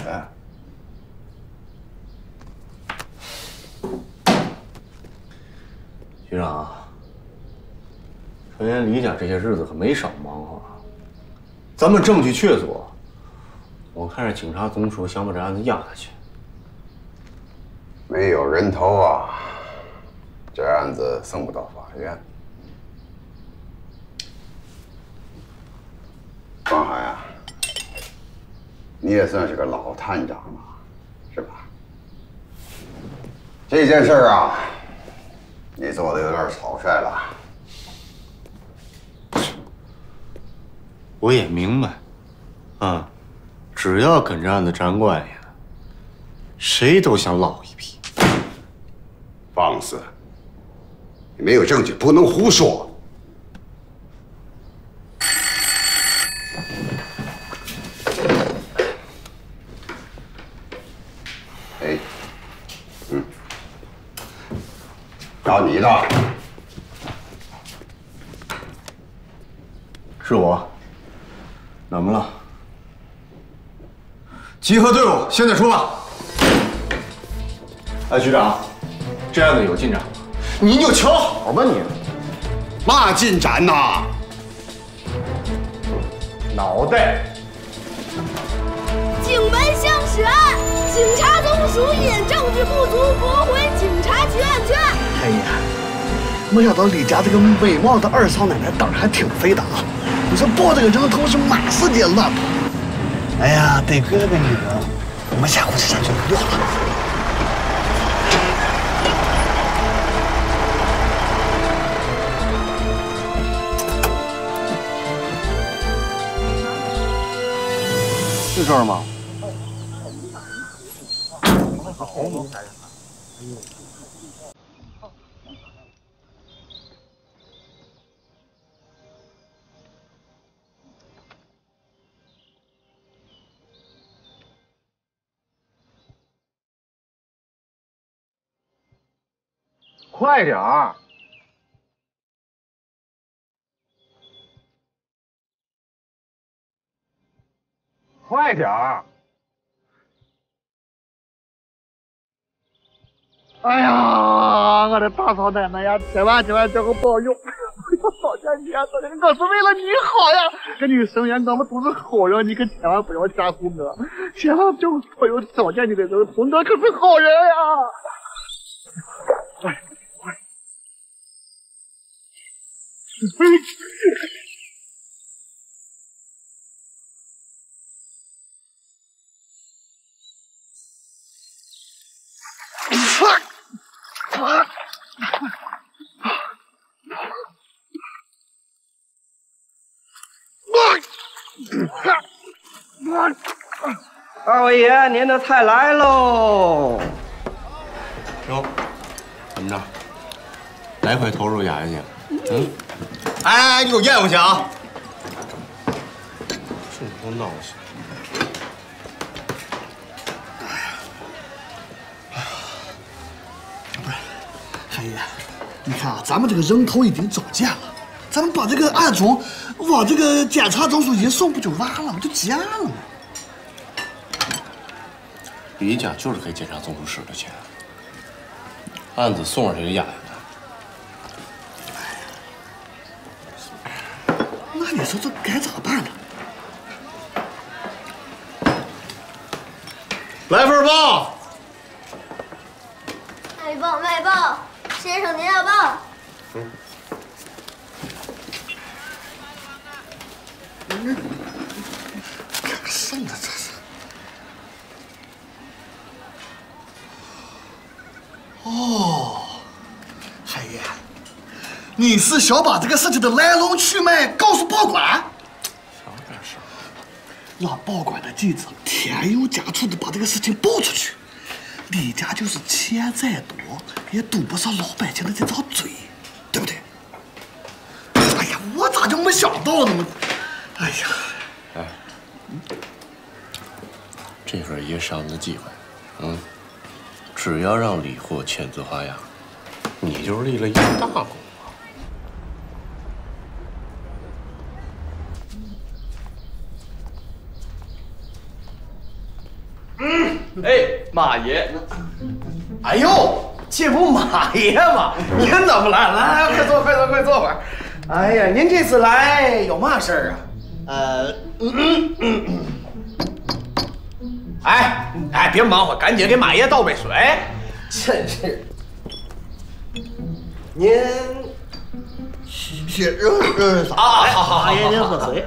局长，传言李家这些日子可没少忙活。咱们证据确凿，我看是警察总署想把这案子压下去。 没有人头啊，这案子送不到法院。方海啊，你也算是个老探长了，是吧？这件事儿啊，你做的有点草率了。 我也明白，啊，只要跟这案子沾关系的，谁都想捞一笔。 放肆！你没有证据，不能胡说。哎，嗯，找你的。 是我。怎么了？集合队伍，现在出发。哎，局长，这案子有进展吗？你就瞧好吧你。 嘛进展呐？ 脑袋。 警闻相审，警察总署因证据不足驳回警察局案卷。 哎呀，没想到李家这个美貌的二少奶奶胆还挺肥的啊！你说抱这个人头是满世界乱跑。哎呀，对哥哥你的，我们下回下去不要了。 是这儿吗？ 快点儿！快点儿！ 哎呀，我的大少奶奶呀，千万千万叫我保佑！我少见你啊，少见你，我是为了你好呀！跟你生前我们都是好人，你可千万不要吓唬我，千万叫我保佑少见你的人，童哥可是好人呀！哎。 二位爷，您的菜来喽！ 哟，怎么着？来回投入压下去？嗯？哎哎，你给我咽回去啊！这多闹心！ 不是，海爷，你看啊，咱们这个人头已经找见了，咱们把这个案种往这个检察总署一送，不就完了吗？就结案了吗？ 李家就是给检察总署使的钱，案子送上去就压下来。 那你说这该咋办呢？ 来份报。 卖报卖报，先生您要报。 嗯。 你是想把这个事情的来龙去脉告诉报馆？让报馆的记者添油加醋的把这个事情爆出去。李家就是钱再多，也堵不上老百姓的这张嘴，对不对？哎呀，我咋就没想到呢？哎呀， 哎，这份爷赏的机会，嗯，只要让李货签字画押，你就立了一大功。 嗯，哎，马爷，哎呦，这不马爷吗？您怎么来了？来来，快坐，快坐，快坐会儿。哎呀，您这次来有嘛事儿啊？呃，嗯嗯嗯嗯。哎哎，别忙活，赶紧给马爷倒杯水。真是，您先热热啥？ 啊，好好好， 马爷您喝水。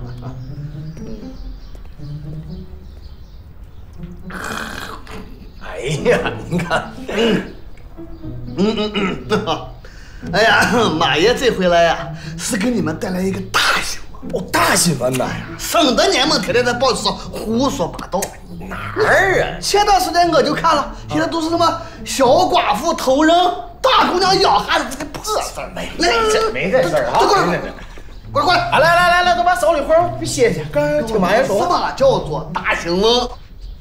哎呀，您看，嗯嗯嗯嗯，哎呀，马爷这回来呀，是给你们带来一个大新闻。 哦，大新闻呐！ 省得你们天天在报纸上胡说八道。 哪儿啊？ 前段时间我就看了，现在都是什么小寡妇偷人、大姑娘养孩子这个破事儿。 没这没这事儿啊！ 快快快快！ 啊，来来来来，都把手里活儿歇歇。刚刚听马爷说， 什么叫做大新闻？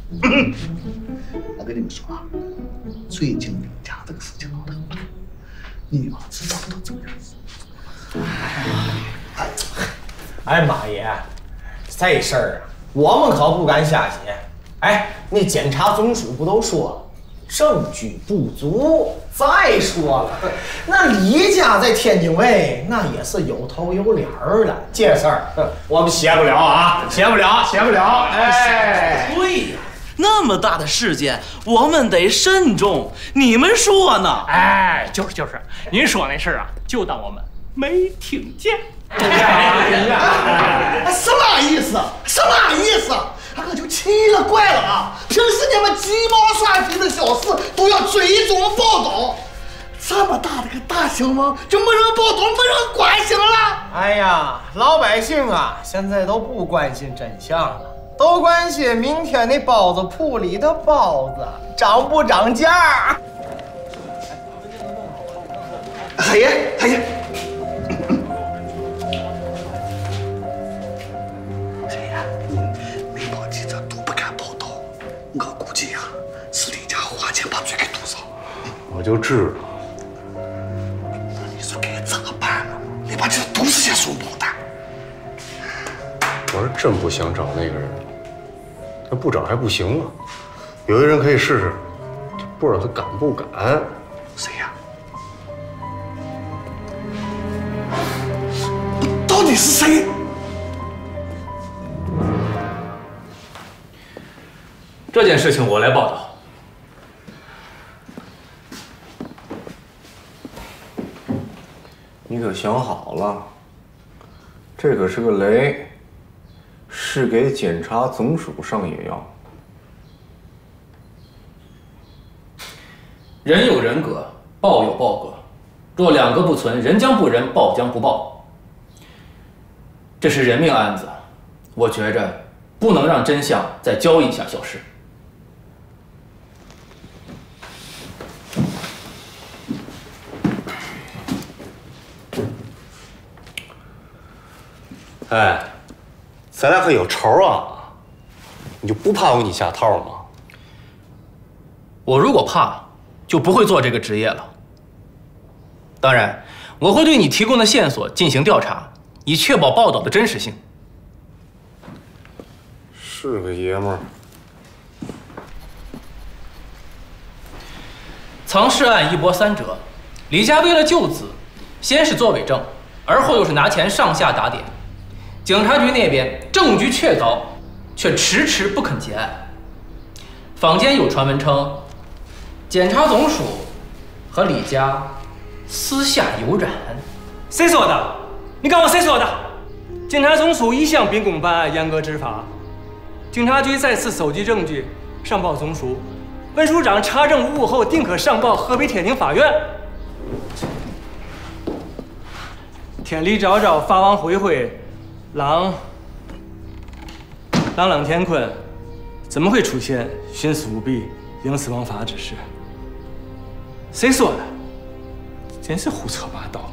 我跟你们说啊，最近你家这个事情闹得很大，你要知道到这个样子。 哎，马爷，这事儿啊，我们可不敢瞎写。哎，那检察总署不都说了，证据不足。再说了，那李家在天津卫那也是有头有脸儿的，这事儿我们写不了啊，写不了，写不了。哎， 对呀。 那么大的事件，我们得慎重。你们说呢？ 哎，就是就是，您说那事儿啊，就当我们没听见。 哎，什么意思？什么意思？我就奇了怪了啊！平时你们鸡毛蒜皮的小事都要追踪报道，这么大的个大新闻就没人报道，没人关心了。 哎呀，老百姓啊，现在都不关心真相了。 都关心明天那包子铺里的包子涨不涨价。 海爷，海爷，海爷，媒报记者都不敢报道，我估计呀、啊，是李家花钱把嘴给堵上。 我就知道。 你说该咋办呢？你把这都是些双胞胎。 我是真不想找那个人。 那不找还不行啊，有的人可以试试，就不知道他敢不敢。 谁呀？到底是谁？ 这件事情我来报道。 你可想好了，这可是个雷。 是给检察总署上野药。 人有人格，报有报格，若两个不存，人将不仁，报将不报。这是人命案子，我觉着不能让真相在交易下消失。 哎。 咱俩可有仇啊！你就不怕我给你下套吗？ 我如果怕，就不会做这个职业了。当然，我会对你提供的线索进行调查，以确保报道的真实性。 是个爷们儿。 藏尸案一波三折，李家为了救子，先是做伪证，而后又是拿钱上下打点。 警察局那边证据确凿，却迟迟不肯结案。坊间有传闻称，检察总署和李家私下有染。 谁说的？你告诉我谁说的？检察总署一向秉公办案，严格执法。警察局再次搜集证据，上报总署。文署长查证无误后，定可上报河北天津法院。 天理昭昭，法网恢恢，狼朗朗乾坤，怎么会出现徇私舞弊、营私枉法之事？谁说的？真是胡扯八道。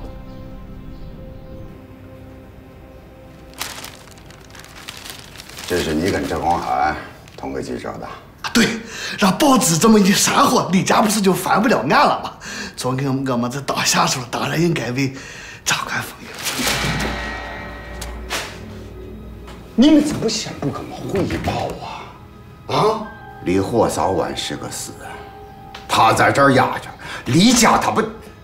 这是你跟郑光涵通给记者的。 对，让报纸这么一煽乎，李家不是就翻不了案了吗？作为我们这当下属，当然应该为长官风雨。 你们怎么先不跟我汇报啊？啊，李货早晚是个死人，他在这儿压着，李家他不，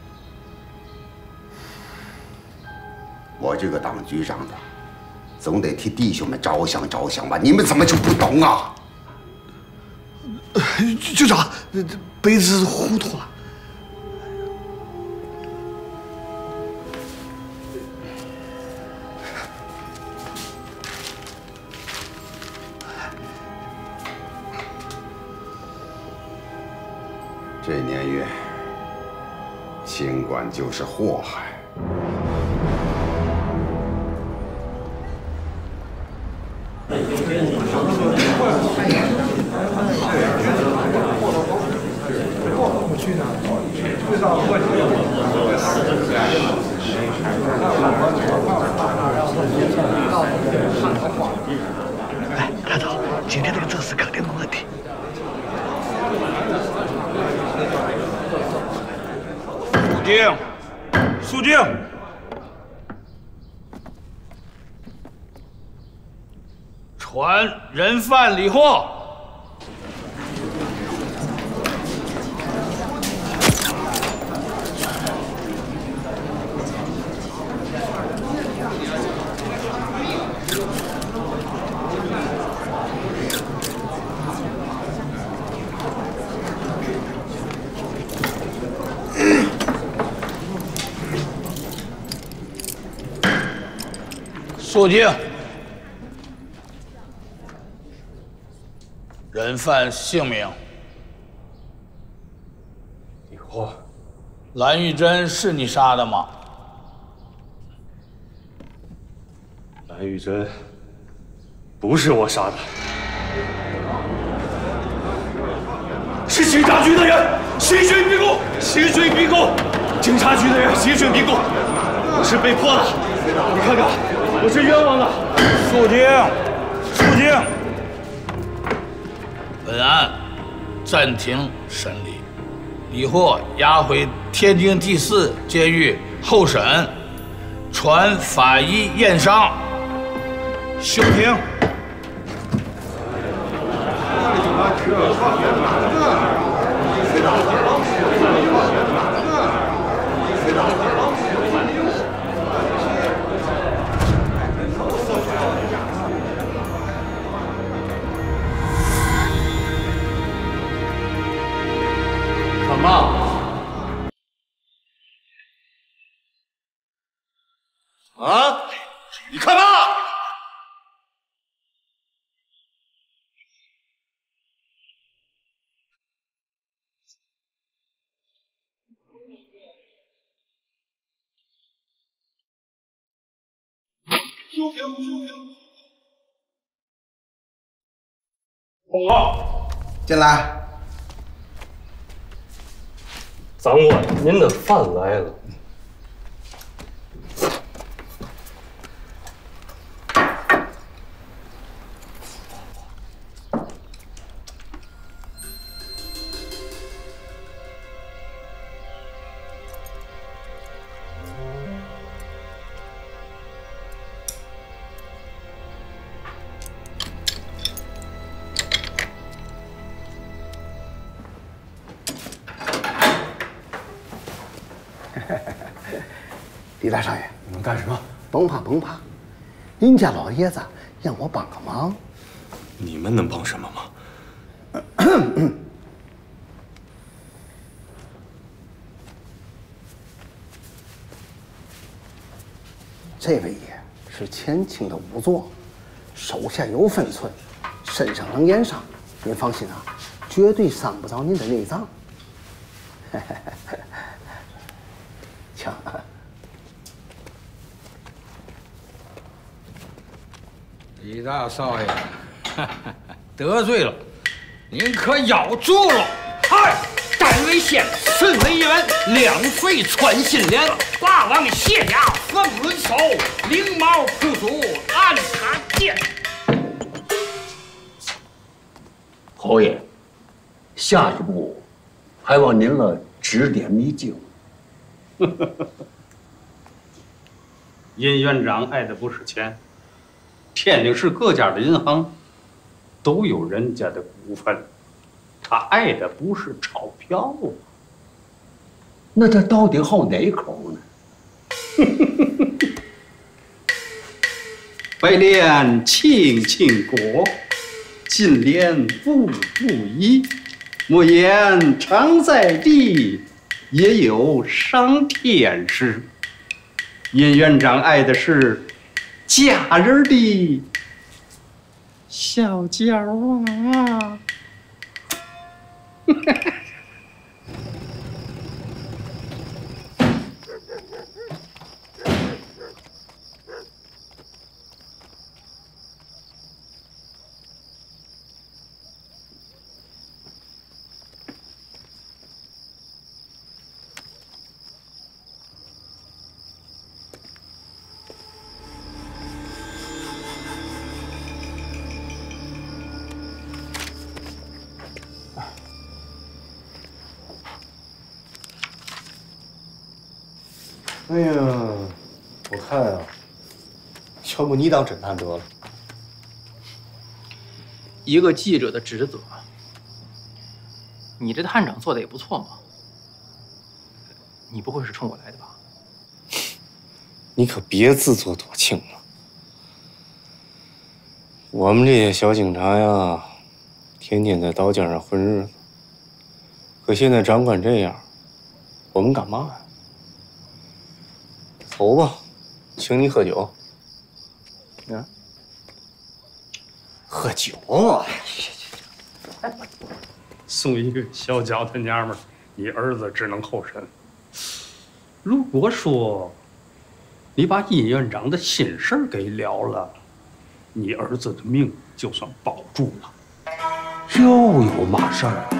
我这个当局长的，总得替弟兄们着想着想吧？你们怎么就不懂啊？ 局长，卑职糊涂了。 这年月，清官就是祸害。 哎，大头，今天这个测试肯定没问题。 肃静，肃静。传人犯李货。肃静。人犯姓名： 李货。 蓝玉珍是你杀的吗？ 蓝玉珍不是我杀的，是警察局的人刑讯逼供，刑讯逼供，警察局的人刑讯逼供，我是被迫的。你看看，我是冤枉的。 肃静，肃静。本案暂停审理，李货押回天津第四监狱候审，传法医验伤。休庭。 看吧，啊，你看吧。 报进来。 长官，您的饭来了。 李大少爷， 你们干什么？ 甭怕甭怕，人家老爷子让我帮个忙。 你们能帮什么忙？ 这位爷是前清的仵作，手下有分寸，身上能验伤。您放心啊，绝对伤不着您的内脏。请。 李大少爷，得罪了，您可咬住了！ 嗨，单位县孙委员两岁穿心莲，霸王卸甲冯仑手，翎毛铺足按他剑。 侯爷，下一步还望您了指点迷津。 殷院长爱的不是钱，天津市各家的银行都有人家的股份，他爱的不是钞票啊。 那他到底好哪口呢？ 白莲庆庆果，金莲步步移。莫言常在地，也有上天时。殷院长爱的是家人的小脚啊！ 哎呀，我看啊，要不你当侦探得了。 一个记者的职责，你这探长做的也不错嘛。你不会是冲我来的吧？ 你可别自作多情了。我们这些小警察呀，天天在刀尖上混日子，可现在长官这样，我们干嘛呀？走吧，请你喝酒。啊，喝酒啊！ 送一个小脚的娘们儿，你儿子只能候审。如果说你把殷院长的心事儿给了了，你儿子的命就算保住了。 又有嘛事儿？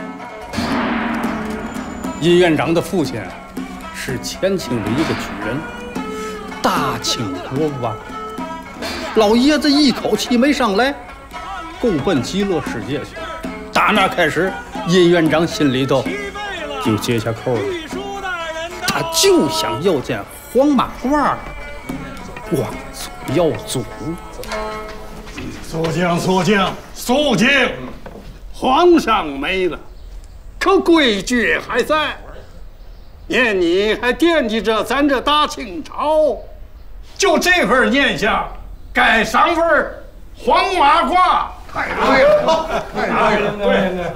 殷院长的父亲是前清的一个举人。大清国王，老爷子一口气没上来，够奔极乐世界去了。打那开始，殷院长心里头就结下扣了，他就想要见黄马褂，光祖耀祖。 肃静，肃静，肃静！ 皇上没了，可规矩还在。念你还惦记着咱这大清朝， 就这份念想，该赏份黄马褂。太对了，太对了，对对。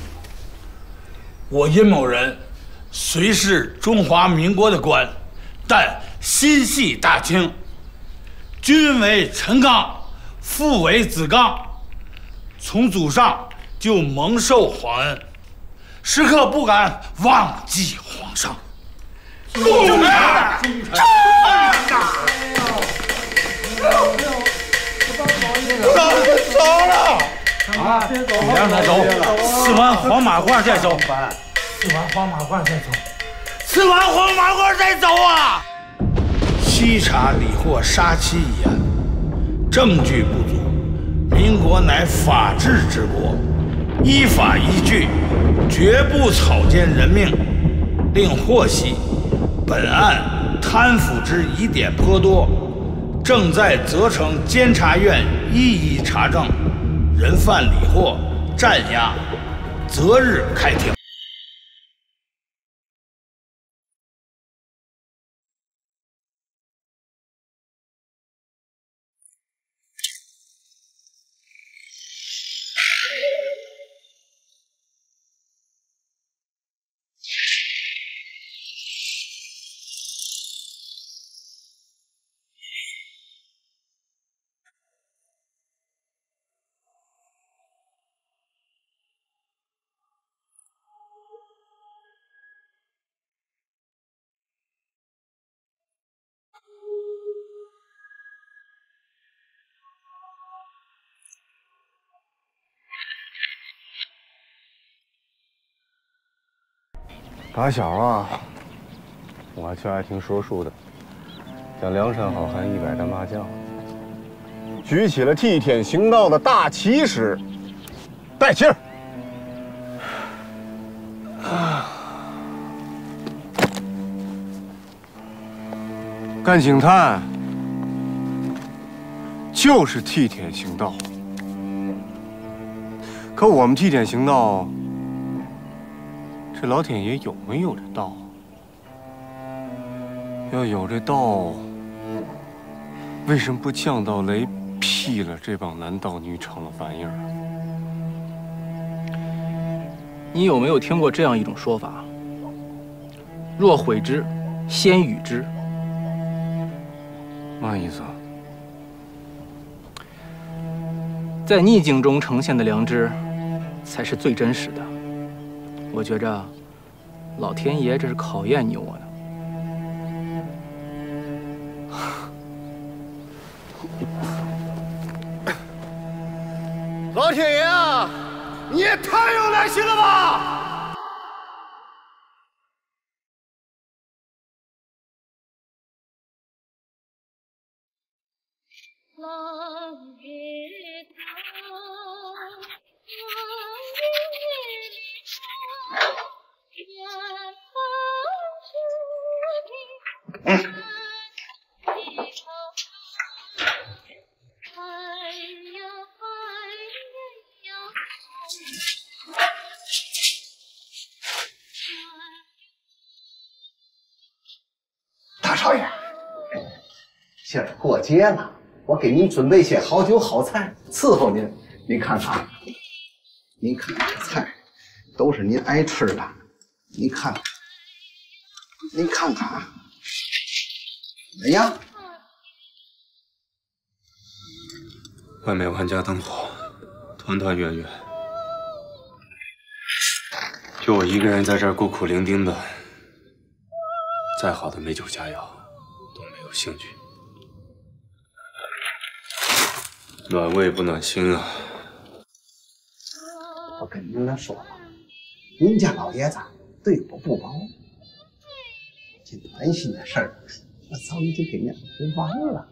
我殷某人虽是中华民国的官，但心系大清，君为臣纲，父为子纲，从祖上就蒙受皇恩，时刻不敢忘记皇上。 忠臣，忠臣， 走了啊！别让他走，吃完黄马褂再走。吃完黄马褂再走。吃完黄马褂再走啊！西查李获杀妻一案，证据不足。民国乃法治之国，依法依据，绝不草菅人命。令获悉，本案贪腐之疑点颇多，正在责成监察院一一查证，人犯李获暂押，择日开庭。 打小啊，我就爱听说书的，讲梁山好汉一百单八将，举起了替天行道的大旗时，带劲儿。啊，干警探就是替天行道，可我们替天行道。 这老天爷有没有这道？要有这道，为什么不降道雷劈了这帮男盗女娼的玩意儿？ 你有没有听过这样一种说法？若悔之，先予之。 嘛意思？ 在逆境中呈现的良知，才是最真实的。 我觉着，老天爷这是考验你我呢。 老天爷啊，你也太有耐心了吧！ 大少爷，现在过节了，我给您准备些好酒好菜伺候您。您看看，您看看这菜，都是您爱吃的。您看，您看看，怎么样？ 外面万家灯火，团团圆圆，就我一个人在这儿孤苦伶仃的，再好的美酒佳肴都没有兴趣，暖胃不暖心啊！ 我跟您们说了，您家老爷子对我不薄，这暖心的事儿，我早已经给您安排完了。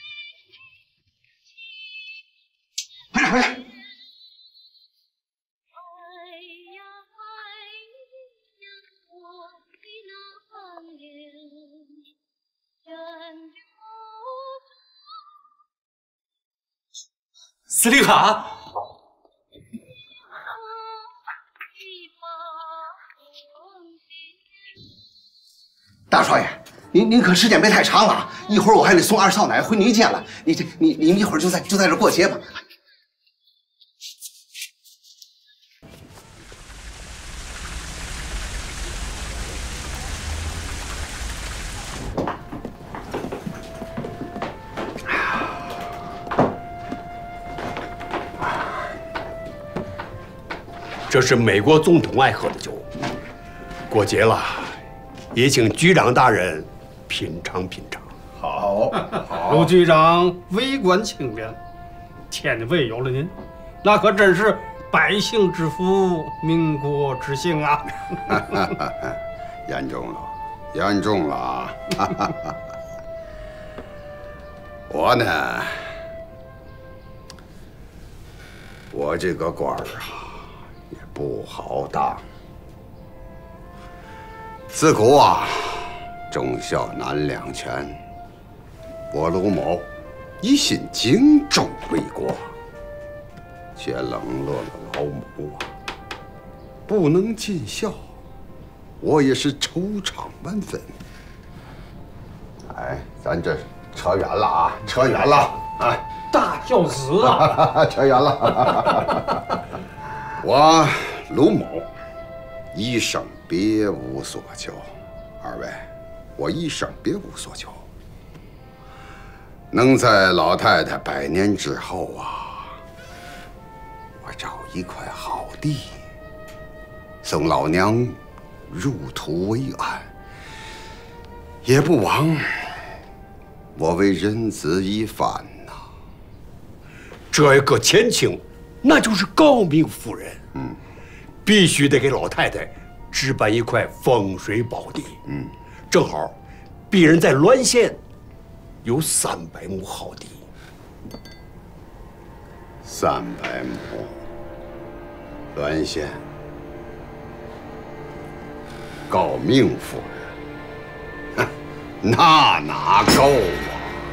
快点，快点！ 司令卡。 大少爷，您您可时间别太长了，一会儿我还得送二少奶回女监了。你这你你们一会儿就在就在这过节吧。 这是美国总统爱喝的酒，过节了。 也请局长大人品尝品尝。 好， 好， 陆局长为官清廉，天位有了您，那可真是百姓之福，民国之幸啊！ 严重了，严重了啊！我呢，我这个官儿啊，也不好当。 自古啊，忠孝难两全。我卢某一心精忠为国，却冷落了老母啊，不能尽孝，我也是惆怅万分。哎，咱这扯远了啊，扯远了啊！ 大孝子啊， 扯远了。我卢某。 一生别无所求，二位，我一生别无所求，能在老太太百年之后啊，我找一块好地，送老娘入土为安，也不枉我为人子一番呐。 这个前情，那就是高明夫人。嗯。 必须得给老太太置办一块风水宝地，嗯，正好，鄙人在滦县有三百亩好地。 三百亩，滦县，高明夫人，哼，那哪够啊？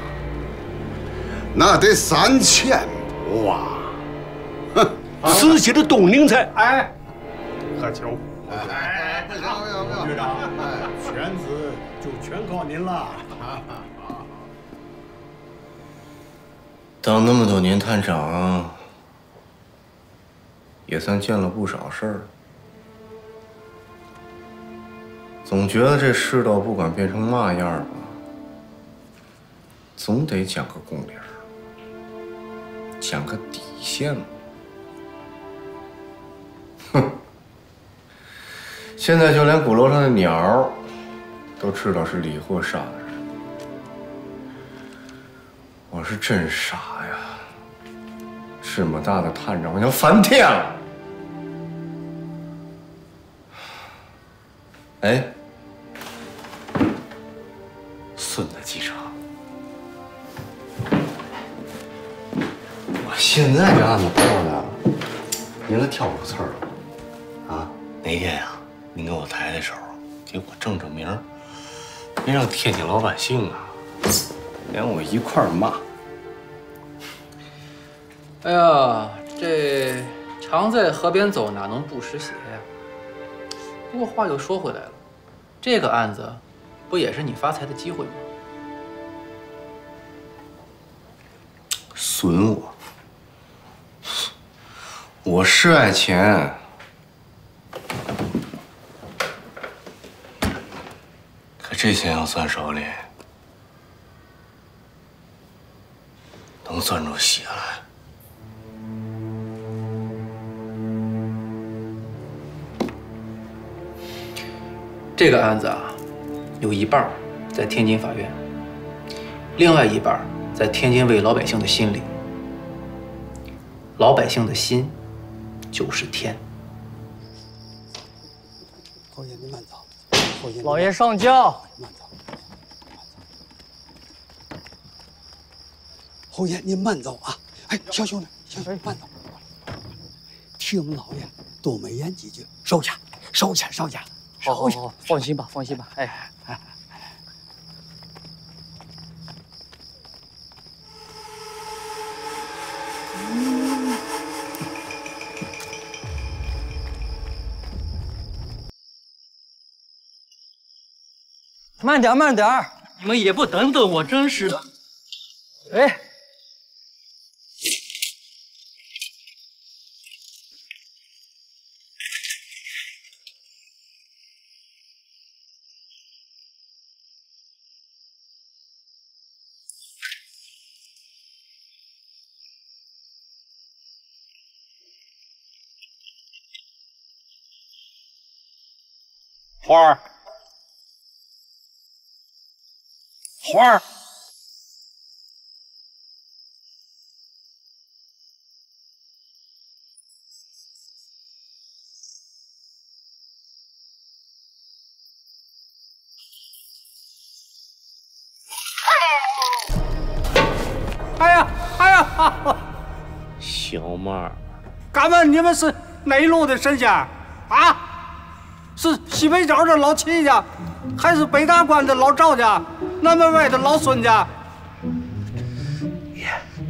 那得三千亩啊！哼， 慈禧的冻龄才哎，喝酒。 哎，不要不要不要， 局长，犬子就全靠您了。 当那么多年探长，也算见了不少事儿。总觉得这世道不管变成嘛样吧，总得讲个公理儿，讲个底线嘛。哼，现在就连鼓楼上的鸟儿都知道是李霍杀的人。我是真傻呀！这么大的探长，我想翻天了。哎，孙子记者，我现在这案子破了，您可挑出刺儿了啊！哪天呀，您给我抬抬手，给我正正名，别让天津老百姓啊连我一块儿骂。 哎呀，这常在河边走，哪能不湿鞋呀？不过话又说回来了，这个案子不也是你发财的机会吗？ 损我！我是爱钱，可这钱要攥手里，能攥出血来。 这个案子啊，有一半在天津法院，另外一半在天津卫老百姓的心里。老百姓的心就是天。 侯爷，您慢走。侯爷， 老爷上轿。 慢走。侯爷，您慢走啊！哎，小兄弟，小兄弟，慢走。替我们老爷多美言几句，收下，收下，收下。 好好好，放心吧，放心吧。哎哎。慢点，慢点，你们也不等等我，真是的。哎。 花儿，花儿， 哎呀，哎呀！ 小妹儿， 敢问你们是哪一路的神仙啊？是西北角的老齐家，还是北大关的老赵家，南门外的老孙家？ 爷，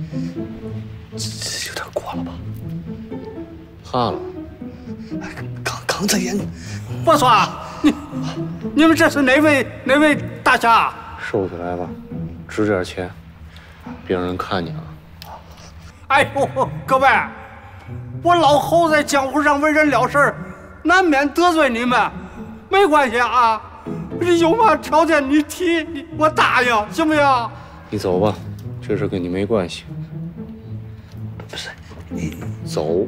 这有点过了吧？怕了。 刚刚才也，我说你你们这是哪位哪位大侠？ 收起来吧，值点钱，别让人看见了。 哎呦，各位，我老侯在江湖上为人了事，难免得罪你们，没关系啊。有嘛条件你提，我答应，行不行？ 你走吧，这事跟你没关系。 不是，你走。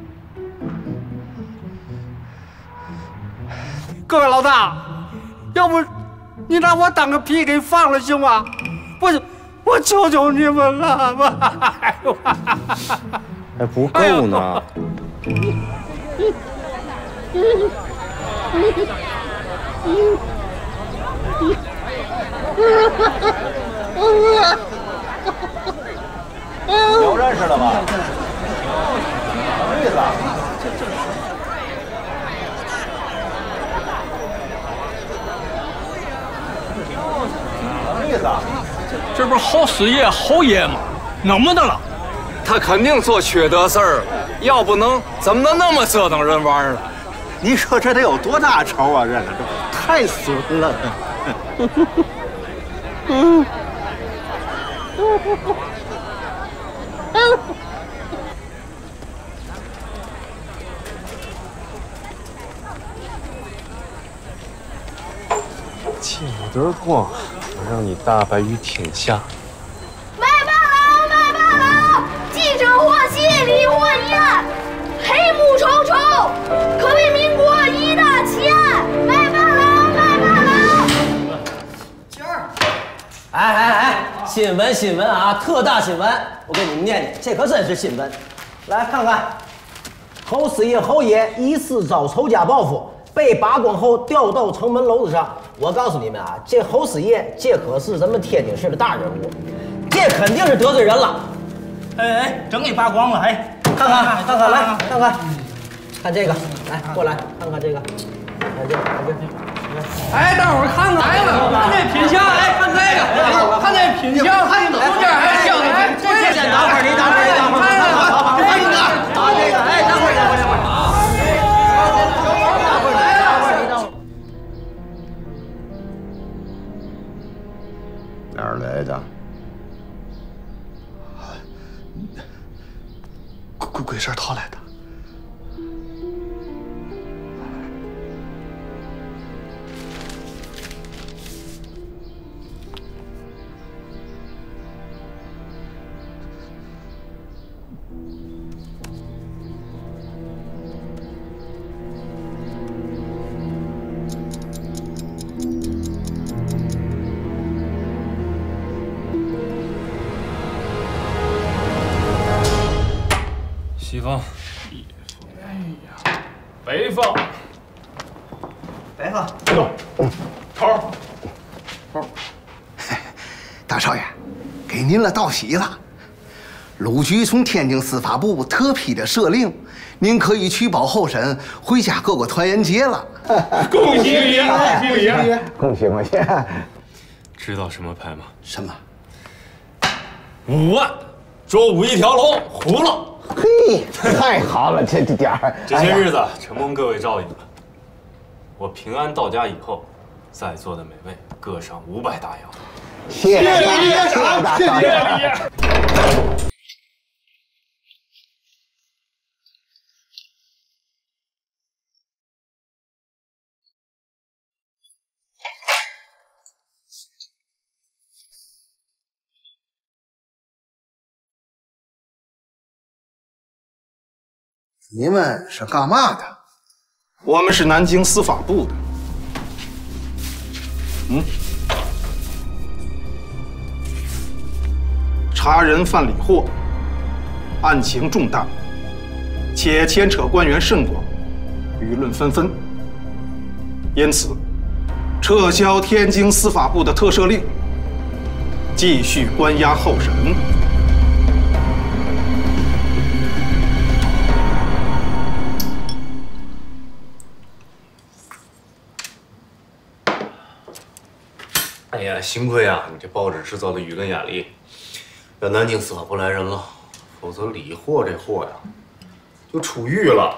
各位老大，要不你让我当个屁给放了行吗？我我求求你们了吧！哎呦， 还不够呢。 哎有认识了吧？什么意思啊？什么意思啊？ 这不是侯四爷侯爷吗？怎么的了？ 他肯定做缺德事儿，要不能怎么能那么折腾人玩了？ 你说这得有多大仇啊？这个这太损了。嗯。 借我点光，我让你大白于天下。 卖罢了，卖罢了！继承祸兮理祸延，黑幕重重，可为民国一大奇案。卖罢了，卖罢了！ 今儿，哎哎哎，新闻新闻啊，特大新闻！我给你们念念，这可真是新闻。来看看，侯四爷侯爷疑似遭仇家报复。被扒光后吊到城门楼子上，我告诉你们啊，这侯四爷这可是咱们天津市的大人物，这肯定是得罪人了。 哎哎，真给扒光了！哎， 看看看看，来看看，看这个，来过来看看这个，看这个，看这个。 哎，大伙儿看看，哎，看这品相，哎，看这个，看这品相，看中间还像哎，这这先等会儿，你等会儿，你等会儿，好好好，看这个，啊这个，哎，等会儿，等会儿，等会儿。 哪儿来的？ 鬼鬼神讨来的。 西方，哎呀，北方， 北方， 头，头， 大少爷，给您了道喜了。鲁局从天津司法部特批的赦令，您可以取保候审，回家过过团圆节了。 恭喜你，恭喜你， 恭喜恭喜！ 知道什么牌吗？ 什么？ 五万，捉五一条龙，糊了。 嘿，太好了，这这点儿。 这些日子，承蒙各位照应了。我平安到家以后，在座的每位各赏五百大洋。 谢谢你，谢谢大少爷。你们是干嘛的？ 我们是南京司法部的。嗯，查人犯理货，案情重大，且牵扯官员甚广，舆论纷纷，因此撤销天津司法部的特赦令，继续关押候审。 哎呀，幸亏啊，你这报纸制造的舆论压力，让南京司法部来人了，否则李货这货呀，就出狱了。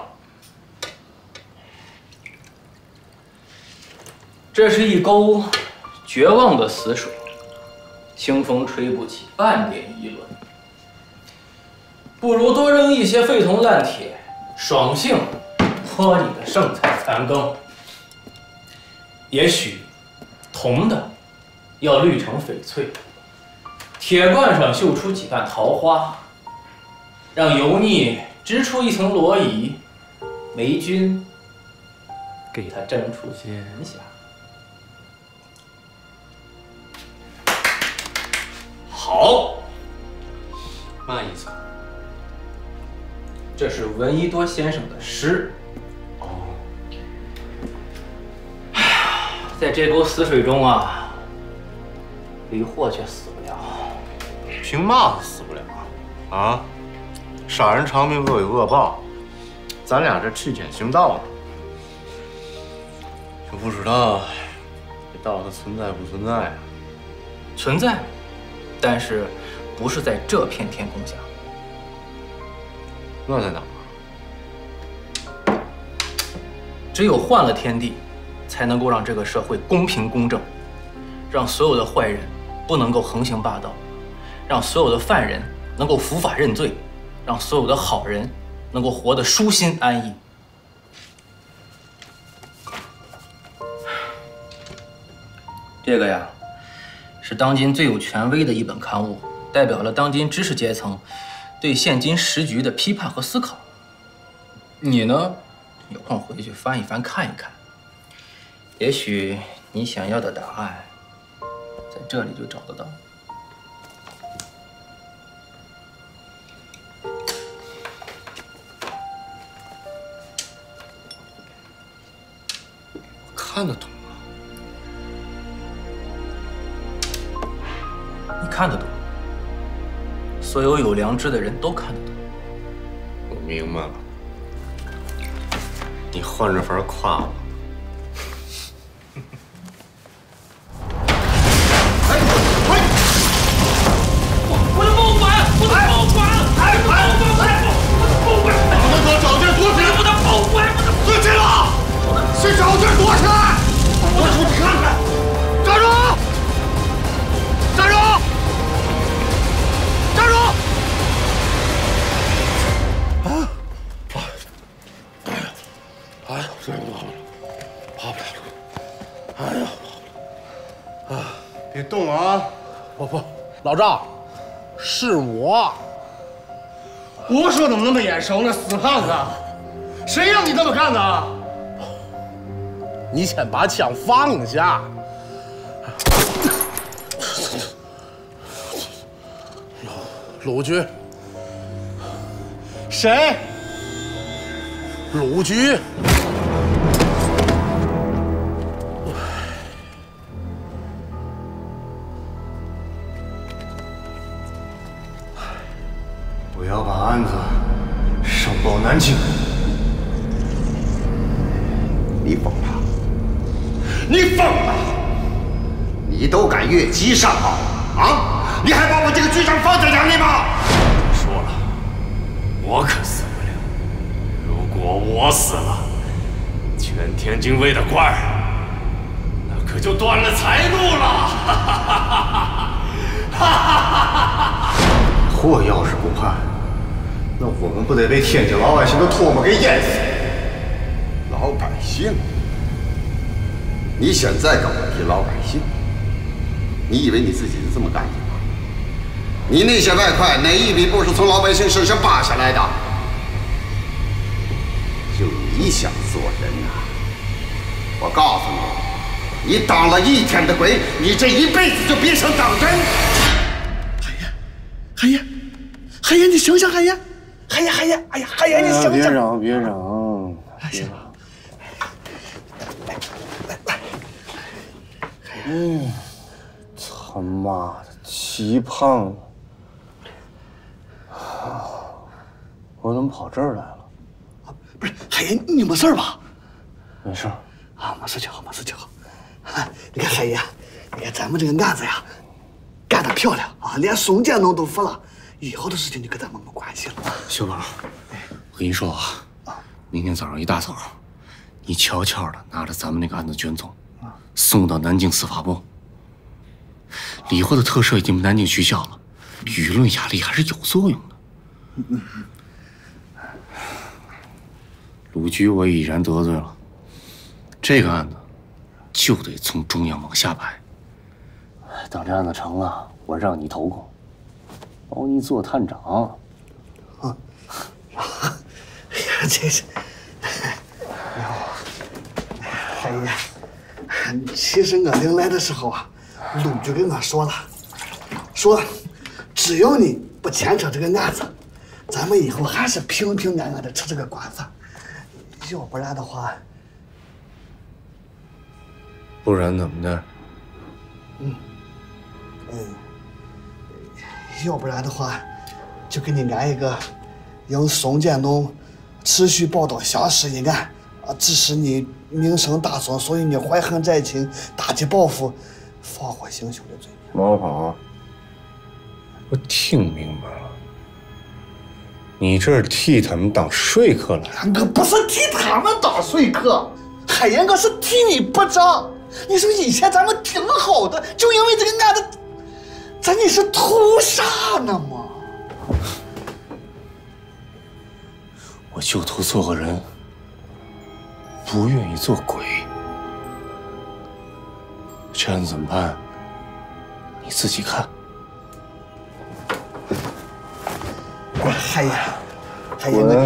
这是一沟绝望的死水，清风吹不起半点议论。不如多扔一些废铜烂铁，爽性泼你的剩菜残羹。也许铜的要绿成翡翠，铁罐上绣出几瓣桃花，让油腻织出一层罗衣，霉菌给它蒸出鲜霞。好，嘛意思？这是闻一多先生的诗。哦， 在这沟死水中啊，李霍却死不了。 凭嘛他死不了啊？杀人偿命，恶有恶报，咱俩这替天行道呢。就不知道这道它存在不存在啊？ 存在，但是不是在这片天空下。 那在哪儿？ 只有换了天地，才能够让这个社会公平公正，让所有的坏人不能够横行霸道，让所有的犯人能够伏法认罪，让所有的好人能够活得舒心安逸。这个呀，是当今最有权威的一本刊物，代表了当今知识阶层对现今时局的批判和思考。你呢？有空回去翻一翻看一看，也许你想要的答案在这里就找得到。 我看得懂啊，你看得懂，所有有良知的人都看得懂。 我明白了。你换着法夸我。 哎哎！我我的报馆，我的报馆！哎哎哎！我的报馆！不能找地儿躲起来！我的报馆！对起了！谁找地儿躲起来？我出去看看！站住！站住！站住！啊！ 哎呀，这跑不了，跑不了！哎呀，啊！ 别动啊！ 不不，老赵，是我。 我说怎么那么眼熟呢？死胖子，谁让你这么干的？ 你先把枪放下。鲁局。 谁？ 鲁局。 我要把案子上报南京。 你疯了！你疯了！你都敢越级上报啊！你还把我这个局长放在眼里吗？ 说了，我可死不了。如果我死了，全天津卫的官儿，那可就断了财路了！ 货要是不判，那我们不得被天津老百姓的唾沫给淹死？ 老百姓？你现在跟我提老百姓？你以为你自己是这么干的吗？你那些外快哪一笔不是从老百姓身上扒下来的？就你想做人呐、啊？我告诉你，你当了一天的鬼，你这一辈子就别想当人。 海爷，海爷，你醒醒，海爷，海爷，海爷，哎呀，海爷，你醒醒！ 别嚷，别嚷，别嚷。嗯，他妈的，齐胖子！我怎么跑这儿来了？ 不是，海爷，你没事吧？ 没事。 啊，没事就好，没事就好。啊，你看海爷，你看咱们这个案子呀，干得漂亮啊，连宋建农都服了，以后的事情就跟咱们没关系了。 小宝，我跟你说啊，明天早上一大早，你悄悄的拿着咱们那个案子卷宗，送到南京司法部。李霍的特赦已经被南京取消了，舆论压力还是有作用的。鲁局我已然得罪了，这个案子就得从中央往下排。等这案子成了，我让你头功，保你做探长。 啊，哎呀，这是，哎呦，海爷，其实我临来的时候啊，鲁局跟我说了，说只要你不牵扯这个案子，咱们以后还是平平安安的吃这个官饭，要不然的话， 不然怎么的？ 嗯嗯，要不然的话，就给你安一个由宋建东持续报道详实一案啊，致使你名声大损，所以你怀恨在心，打击报复，放火行凶的罪名。 老郝，我听明白了，你这是替他们当说客来？ 俺哥不是替他们当说客，海岩哥是替你不账。你说以前咱们挺好的，就因为这个案子，咱你是图啥呢吗？ 我就图做个人，不愿意做鬼。这样怎么办？你自己看。 滚，海岩，海岩哥。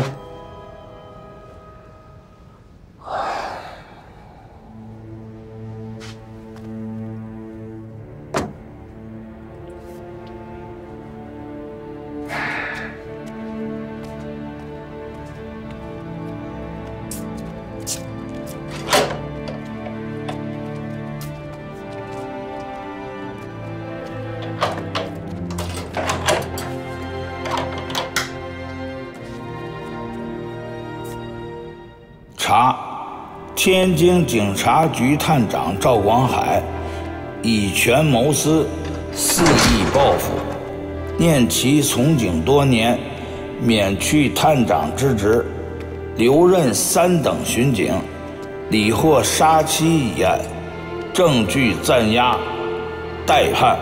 查，天津警察局探长赵广海以权谋私，肆意报复，念其从警多年，免去探长之职，留任三等巡警，理获杀妻一案，证据暂押，待判。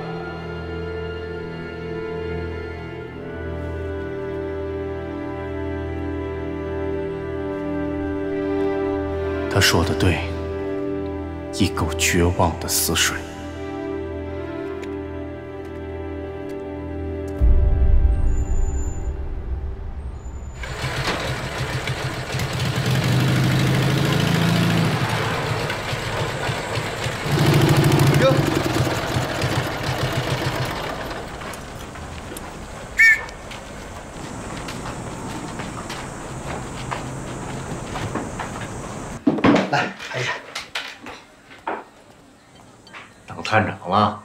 他说的对，一狗绝望的死水。 来，海岩， 当探长了？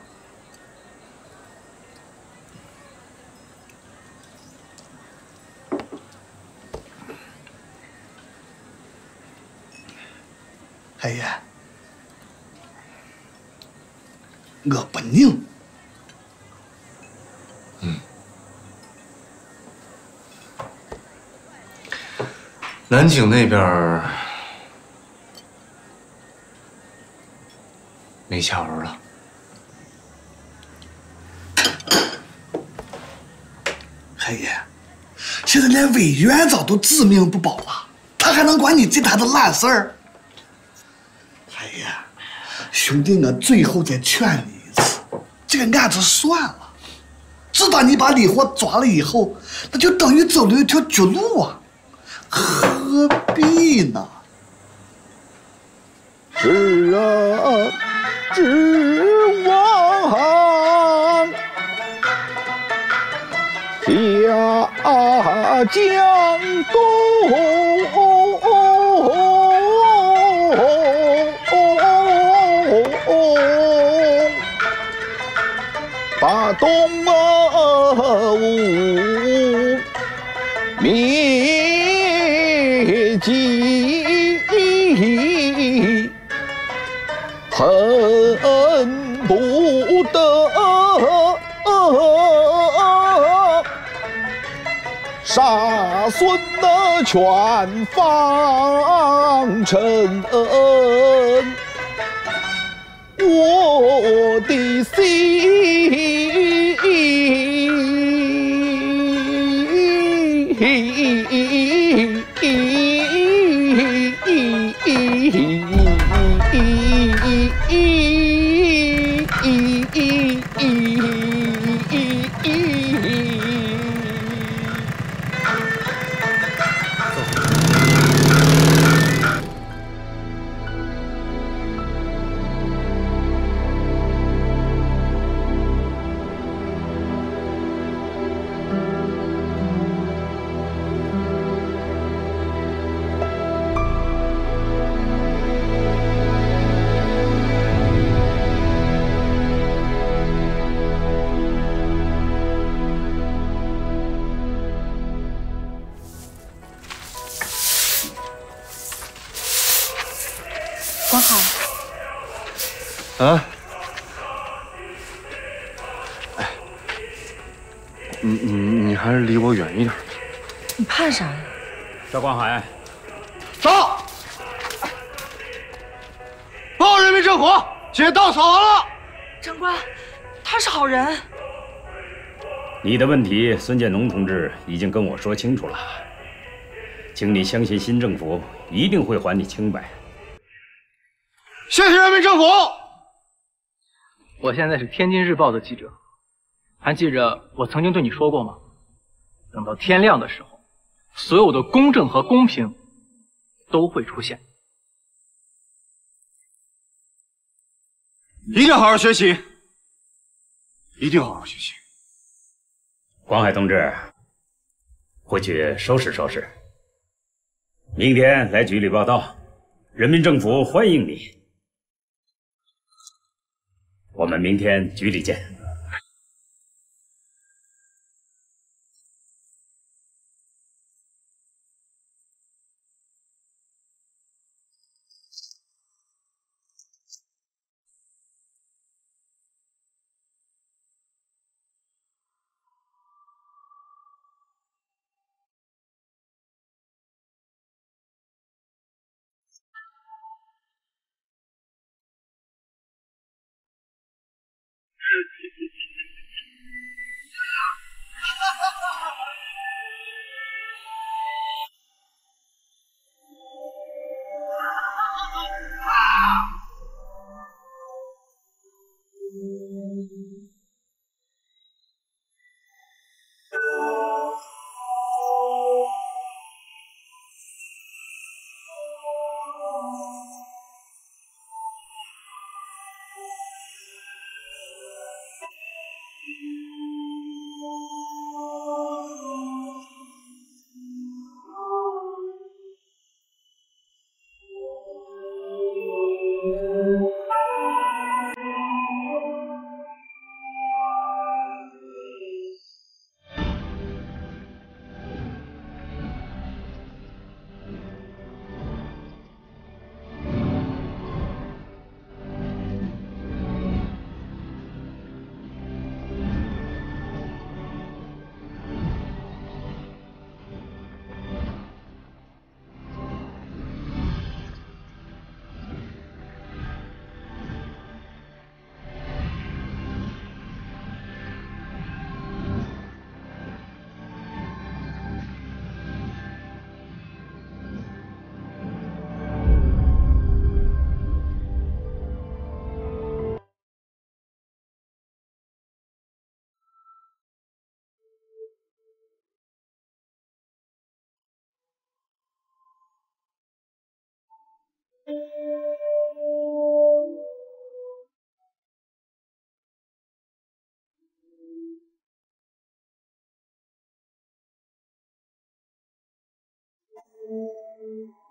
海岩，我不拧。 嗯。南京那边儿没下文了。 海岩，现在连委员长都自命不保了，他还能管你这摊子烂事儿？海岩，兄弟，我最后再劝你一次，这个案子算了。自打你把李活抓了以后，那就等于走了一条绝路啊，何必呢？ 是啊。指望下江东，把东吴灭迹，恨不得杀孙的全方辰，我的心。 广海， 啊？哎，你你你还是离我远一点。 你怕啥呀？ 赵广海， 走！报人民政府，街道扫完了。 长官，他是好人。 你的问题，孙建农同志已经跟我说清楚了，请你相信新政府一定会还你清白。 谢谢人民政府。 我现在是天津日报的记者，还记着我曾经对你说过吗？等到天亮的时候，所有的公正和公平都会出现。 一定好好学习，一定好好学习。 广海同志，回去收拾收拾，明天来局里报道，人民政府欢迎你。我们明天局里见。 嗯。